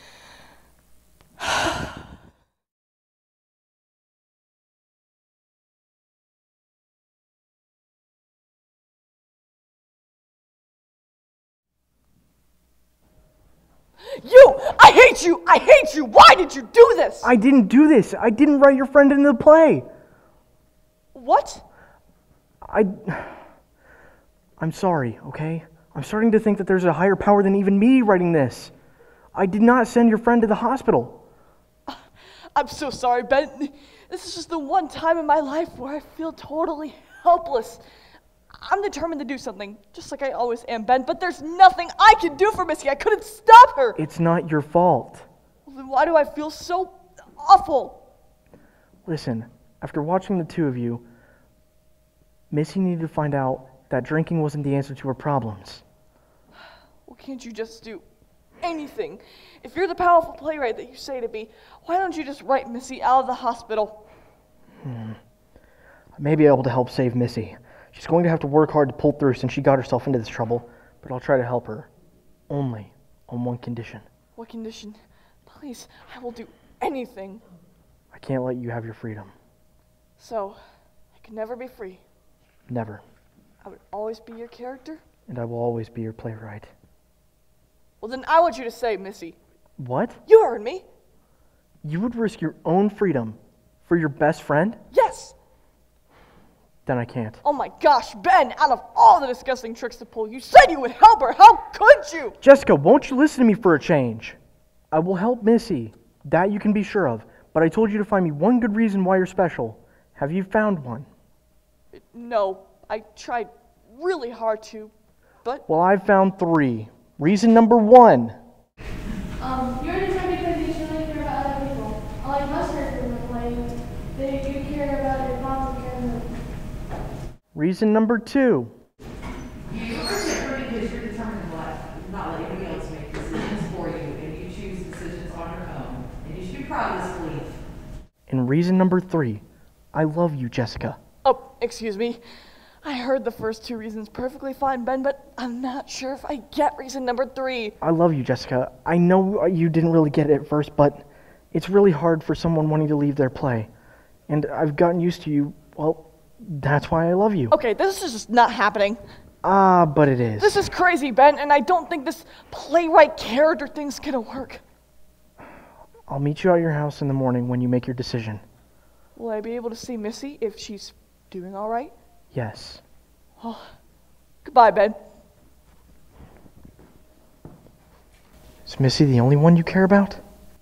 You! I hate you! I hate you! Why did you do this? I didn't do this. I didn't write your friend into the play. What? I... I'm sorry, okay? I'm starting to think that there's a higher power than even me writing this. I did not send your friend to the hospital. I'm so sorry, Ben. This is just the one time in my life where I feel totally helpless. I'm determined to do something, just like I always am, Ben, but there's nothing I can do for Missy. I couldn't stop her. It's not your fault. Well, then why do I feel so awful? Listen, after watching the two of you, Missy needed to find out that drinking wasn't the answer to her problems. Well, can't you just do anything? If you're the powerful playwright that you say to be, why don't you just write Missy out of the hospital? Hmm. I may be able to help save Missy. She's going to have to work hard to pull through since she got herself into this trouble, but I'll try to help her. Only on one condition. What condition? Please, I will do anything. I can't let you have your freedom. So, I can never be free. Never. I would always be your character? And I will always be your playwright. Well, then I want you to say, Missy. What? You heard me. You would risk your own freedom for your best friend? Yes! Then I can't. Oh my gosh, Ben, out of all the disgusting tricks to pull, you said you would help her. How could you? Jessica, won't you listen to me for a change? I will help Missy. That you can be sure of. But I told you to find me one good reason why you're special. Have you found one? No, I tried really hard to, but... Well, I've found three. Reason number one. Um, you're different because you really care about other people. Unlike most characters in the play, they do care about your thoughts and care about them. Reason number two. You are different because you're determined to let, not let anybody else make decisions for you, and you choose decisions on your own. And you should be proud of this belief. And reason number three. I love you, Jessica. Oh, excuse me. I heard the first two reasons perfectly fine, Ben, but I'm not sure if I get reason number three. I love you, Jessica. I know you didn't really get it at first, but it's really hard for someone wanting to leave their play. And I've gotten used to you, well, that's why I love you. Okay, this is just not happening. Ah, but it is. This is crazy, Ben, and I don't think this playwright character thing's gonna work. I'll meet you at your house in the morning when you make your decision. Will I be able to see Missy if she's doing all right? Yes. Oh, goodbye, Ben. Is Missy the only one you care about?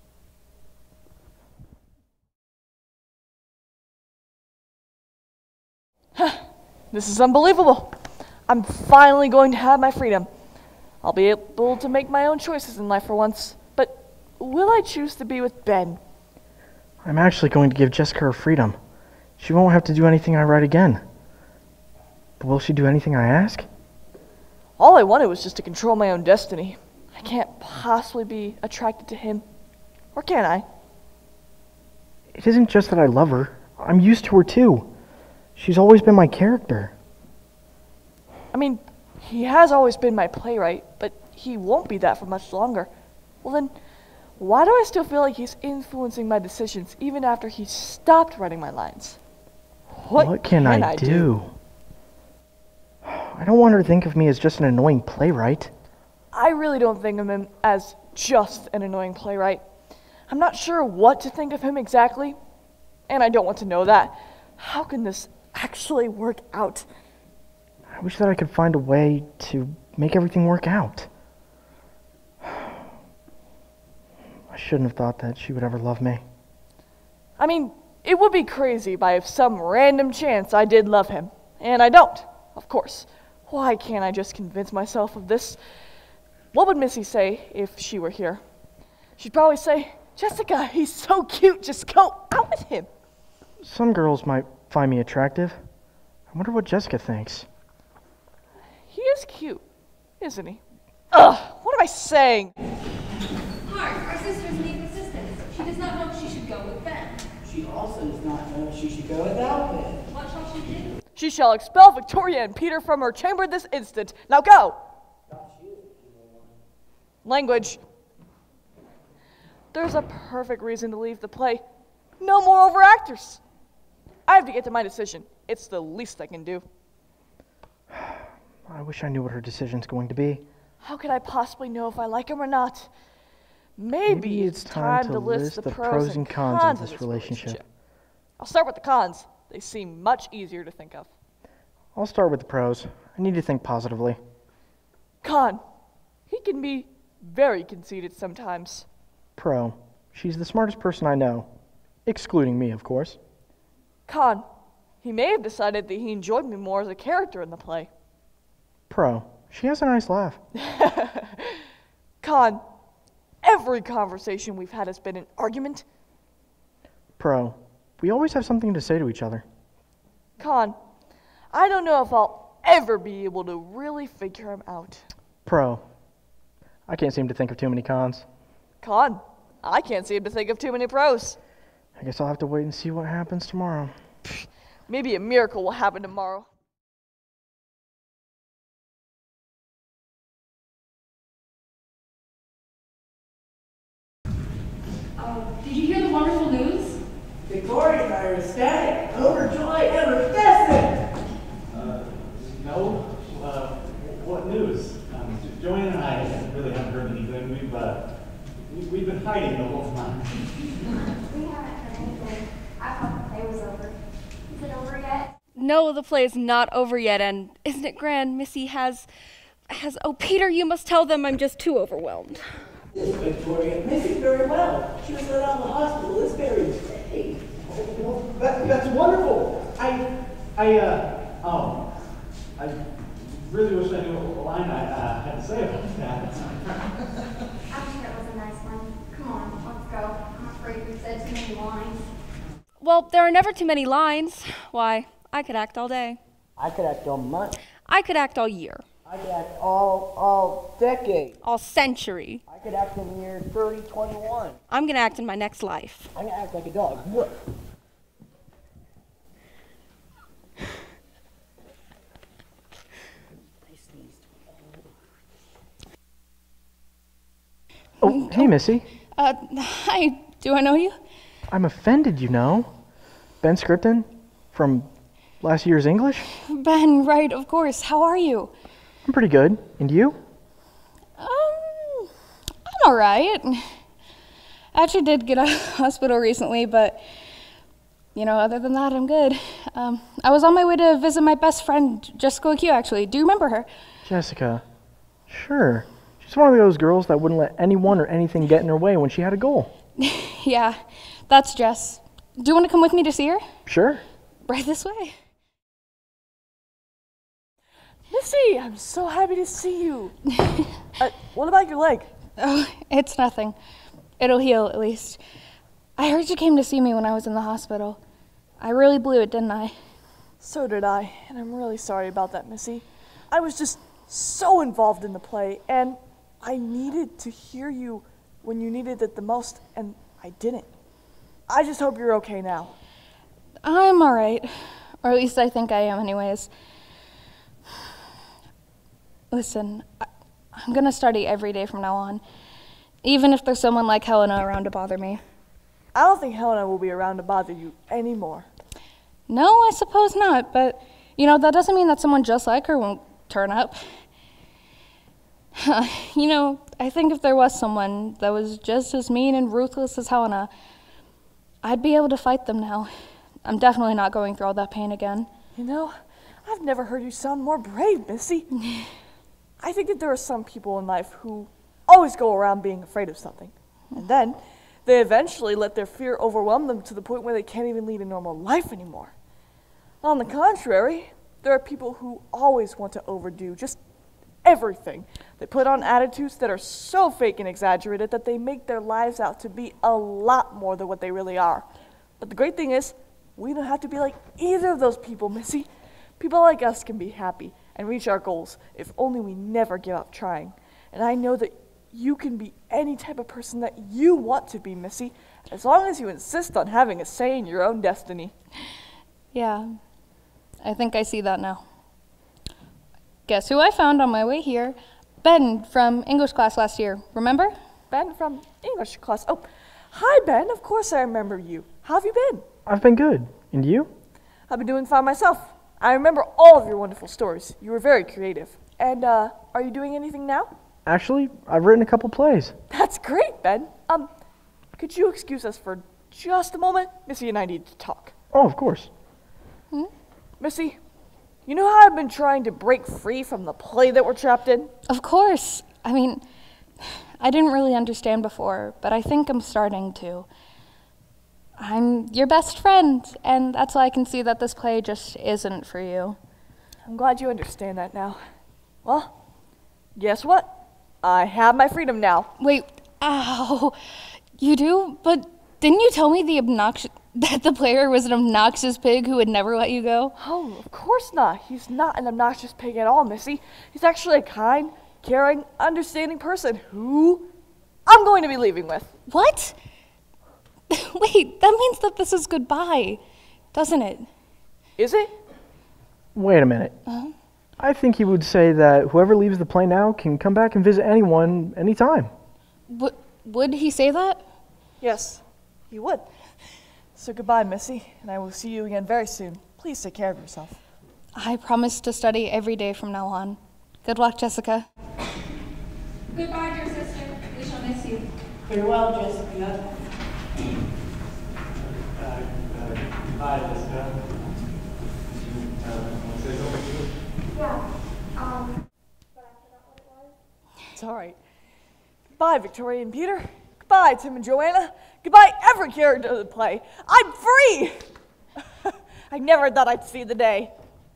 This is unbelievable. I'm finally going to have my freedom. I'll be able to make my own choices in life for once. But will I choose to be with Ben? I'm actually going to give Jessica her freedom. She won't have to do anything I write again. But will she do anything I ask? All I wanted was just to control my own destiny. I can't possibly be attracted to him. Or can I? It isn't just that I love her. I'm used to her too. She's always been my character. I mean, he has always been my playwright, but he won't be that for much longer. Well then, why do I still feel like he's influencing my decisions even after he stopped writing my lines? What, what can, can I, I do? do? I don't want her to think of me as just an annoying playwright. I really don't think of him as just an annoying playwright. I'm not sure what to think of him exactly, and I don't want to know that. How can this actually work out? I wish that I could find a way to make everything work out. I shouldn't have thought that she would ever love me. I mean, it would be crazy by some random chance I did love him. And I don't, of course. Why can't I just convince myself of this? What would Missy say if she were here? She'd probably say, Jessica, he's so cute, just go out with him. Some girls might find me attractive. I wonder what Jessica thinks. He is cute, isn't he? Ugh, what am I saying? Mark, our sister's need assistance. She does not know she should go with Ben. She also does not know she should go without Ben. What shall she do? She shall expel Victoria and Peter from her chamber this instant. Now go! Language. There's a perfect reason to leave the play. No more overactors. I have to get to my decision. It's the least I can do. I wish I knew what her decision's going to be. How could I possibly know if I like him or not? Maybe, Maybe it's time to list the pros and cons of this relationship. I'll start with the cons. They seem much easier to think of. I'll start with the pros. I need to think positively. Con. He can be very conceited sometimes. Pro. She's the smartest person I know. Excluding me, of course. Con. He may have decided that he enjoyed me more as a character in the play. Pro. She has a nice laugh. Con. Every conversation we've had has been an argument. Pro. We always have something to say to each other. Con. I don't know if I'll ever be able to really figure him out. Pro. I can't seem to think of too many cons. Con. I can't seem to think of too many pros. I guess I'll have to wait and see what happens tomorrow. Maybe a miracle will happen tomorrow. Uh, did you hear the wonderful news? Victoria and I are ecstatic, overjoyed, and ecstatic. Uh, no? Uh, what news? Um, Joanne and I really haven't heard anything. We've, uh, we, we've been hiding the whole time. We haven't heard anything. I thought the play was over. Is it over yet? No, the play is not over yet, and isn't it grand? Missy has, has, oh, Peter, you must tell them I'm just too overwhelmed. Yes, Victoria, Missy very well. She was let out of the hospital this very day. Well, that, that's wonderful. I, I, uh, oh, I really wish I knew what line I uh, had to say about that. I'm sure it was a nice one. Come on, let's go. I'm afraid we said too many lines. Well, there are never too many lines. Why, I could act all day. I could act all month. I could act all year. I could act all, all decade. All century. I could act in the year thirty twenty-one. I'm gonna act in my next life. I'm gonna act like a dog. Look. Oh, hey, Missy. Uh, hi. Do I know you? I'm offended, you know. Ben Scripton from last year's English? Ben, right, of course. How are you? I'm pretty good. And you? Um, I'm all right. I actually did get out of the hospital recently, but, you know, other than that, I'm good. Um, I was on my way to visit my best friend, Jessica LeCue, actually. Do you remember her? Jessica. Sure. She's one of those girls that wouldn't let anyone or anything get in her way when she had a goal. Yeah, that's Jess. Do you want to come with me to see her? Sure. Right this way. Missy, I'm so happy to see you. uh, what about your leg? Oh, it's nothing. It'll heal, at least. I heard you came to see me when I was in the hospital. I really blew it, didn't I? So did I, and I'm really sorry about that, Missy. I was just so involved in the play, and I needed to hear you when you needed it the most, and I didn't. I just hope you're okay now. I'm all right, or at least I think I am anyways. Listen, I, I'm gonna study every day from now on, even if there's someone like Helena around to bother me. I don't think Helena will be around to bother you anymore. No, I suppose not, but, you know, that doesn't mean that someone just like her won't turn up. You know, I think if there was someone that was just as mean and ruthless as Helena, I'd be able to fight them now. I'm definitely not going through all that pain again. You know, I've never heard you sound more brave, Missy. I think that there are some people in life who always go around being afraid of something. And then they eventually let their fear overwhelm them to the point where they can't even lead a normal life anymore. On the contrary, there are people who always want to overdo just everything. They put on attitudes that are so fake and exaggerated that they make their lives out to be a lot more than what they really are. But the great thing is, we don't have to be like either of those people, Missy. People like us can be happy and reach our goals if only we never give up trying. And I know that you can be any type of person that you want to be, Missy, as long as you insist on having a say in your own destiny. Yeah, I think I see that now. Guess who I found on my way here? Ben from English class last year, remember? Ben from English class. Oh, hi, Ben. Of course I remember you. How have you been? I've been good. And you? I've been doing fine myself. I remember all of your wonderful stories. You were very creative. And, uh, are you doing anything now? Actually, I've written a couple plays. That's great, Ben. Um, could you excuse us for just a moment? Missy and I need to talk. Oh, of course. Hmm? Missy, you know how I've been trying to break free from the play that we're trapped in? Of course. I mean, I didn't really understand before, but I think I'm starting to. I'm your best friend, and that's why I can see that this play just isn't for you. I'm glad you understand that now. Well, guess what? I have my freedom now. Wait, ow. You do? But didn't you tell me the obnoxious that the player was an obnoxious pig who would never let you go? Oh, of course not. He's not an obnoxious pig at all, Missy. He's actually a kind, caring, understanding person who I'm going to be leaving with. What? Wait, that means that this is goodbye, doesn't it? Is it? Wait a minute. Uh-huh. I think he would say that whoever leaves the play now can come back and visit anyone, anytime. W- would he say that? Yes, he would. So goodbye, Missy, and I will see you again very soon. Please take care of yourself. I promise to study every day from now on. Good luck, Jessica. Goodbye, dear sister. We shall miss you. Farewell, Jessica. Uh, uh, hi, Jessica. Did you uh, want to say something? Yeah. Um. But I forgot what it was. It's all right. Goodbye, Victoria and Peter. Goodbye, Tim and Joanna. Goodbye, every character of the play. I'm free! I never thought I'd see the day.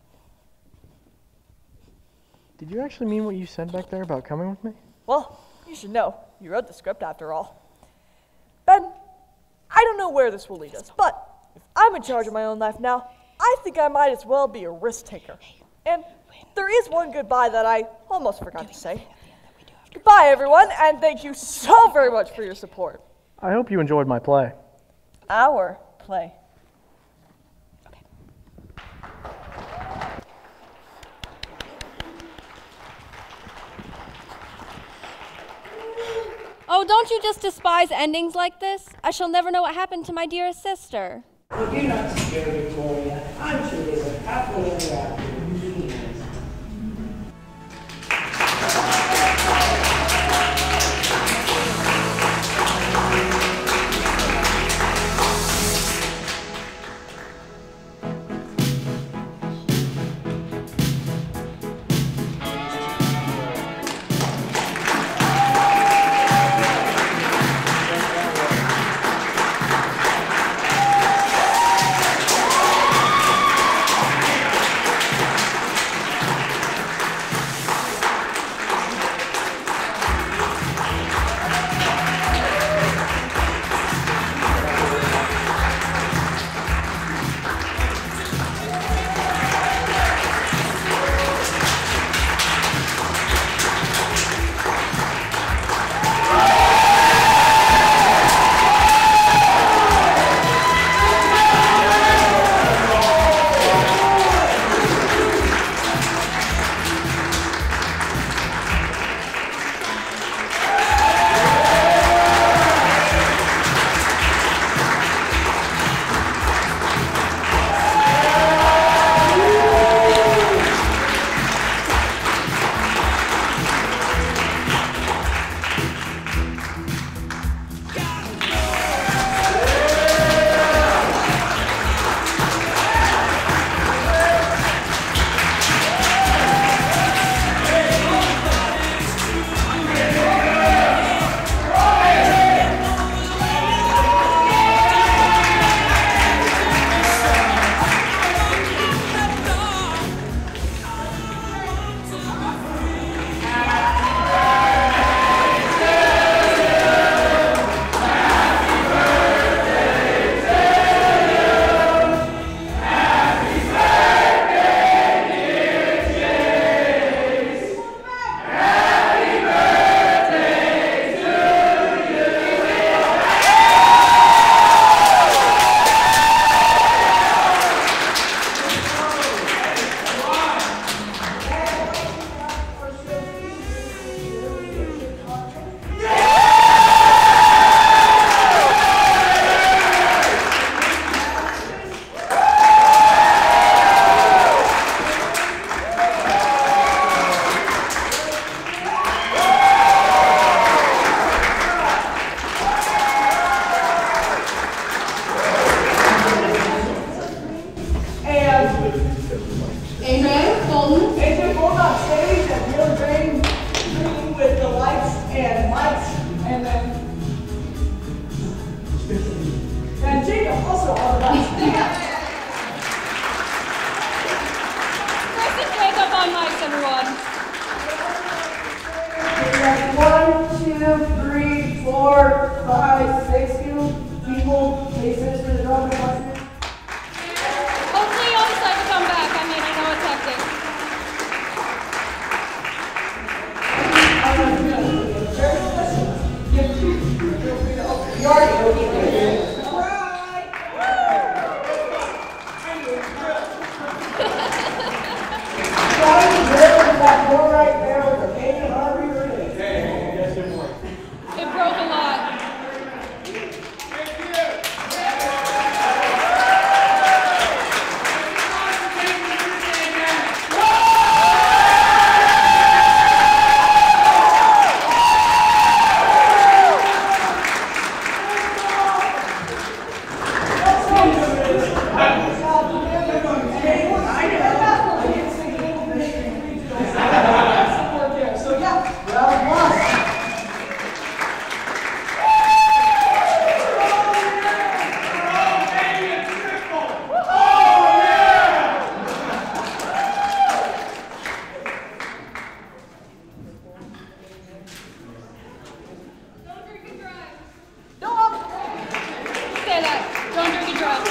Did you actually mean what you said back there about coming with me? Well, you should know. You wrote the script after all. Ben, I don't know where this will lead us, but if I'm in charge of my own life now, I think I might as well be a risk taker. And there is one goodbye that I almost forgot to say. Goodbye, everyone, and thank you so very much for your support. I hope you enjoyed my play. Our play. Oh, don't you just despise endings like this? I shall never know what happened to my dearest sister. Well, you're not scared, Victoria. I'm sure they were happily ever after. And Jacob also on the back. Chris and Jacob on mics, everyone. One, two, three, four, five, six people, faces for the drum concert. Hopefully y'all decide to come back. I mean, I know it's hectic. You already know me. That door right there with the painted Harvey Grenade. Yes, it worked. It broke a lot. So yeah, round one. Say that. Don't drink and drive.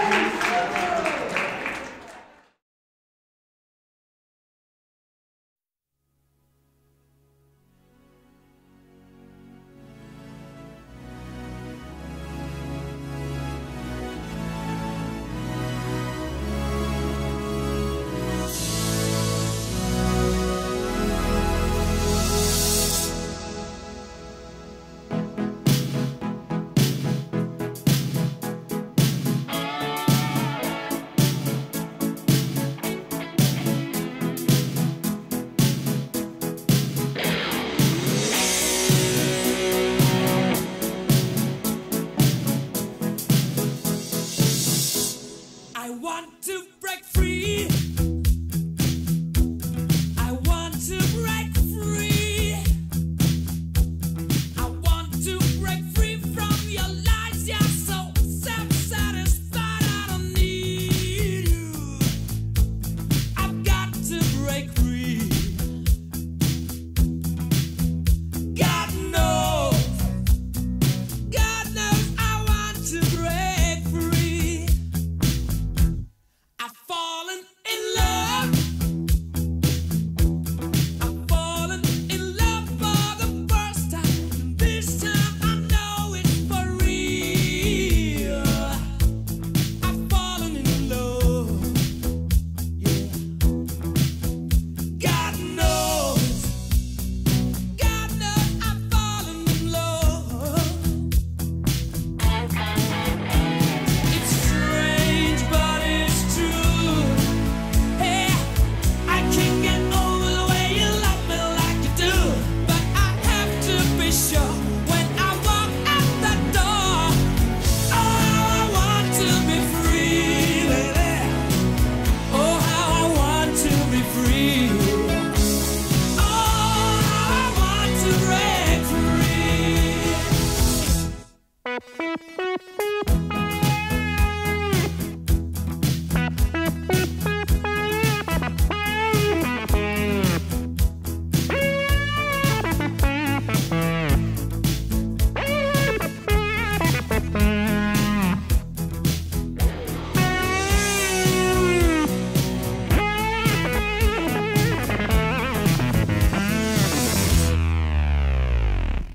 I want to break free. I want to break free. I want to break free from your lies. You're so self-satisfied. I don't need you. I've got to break free. God knows. God knows I want to break free. I've fallen in love. I've fallen in love for the first time. And this time I know it's for real. I've fallen in love. Yeah. God knows. God knows I've fallen in love. It's strange, but it's true. Hey, I can't get over the way you love me like you do. But I have to be sure when I walk out that door. Oh, how I want to be free, lady. Oh, how I want to be free. Oh, how I want to break free.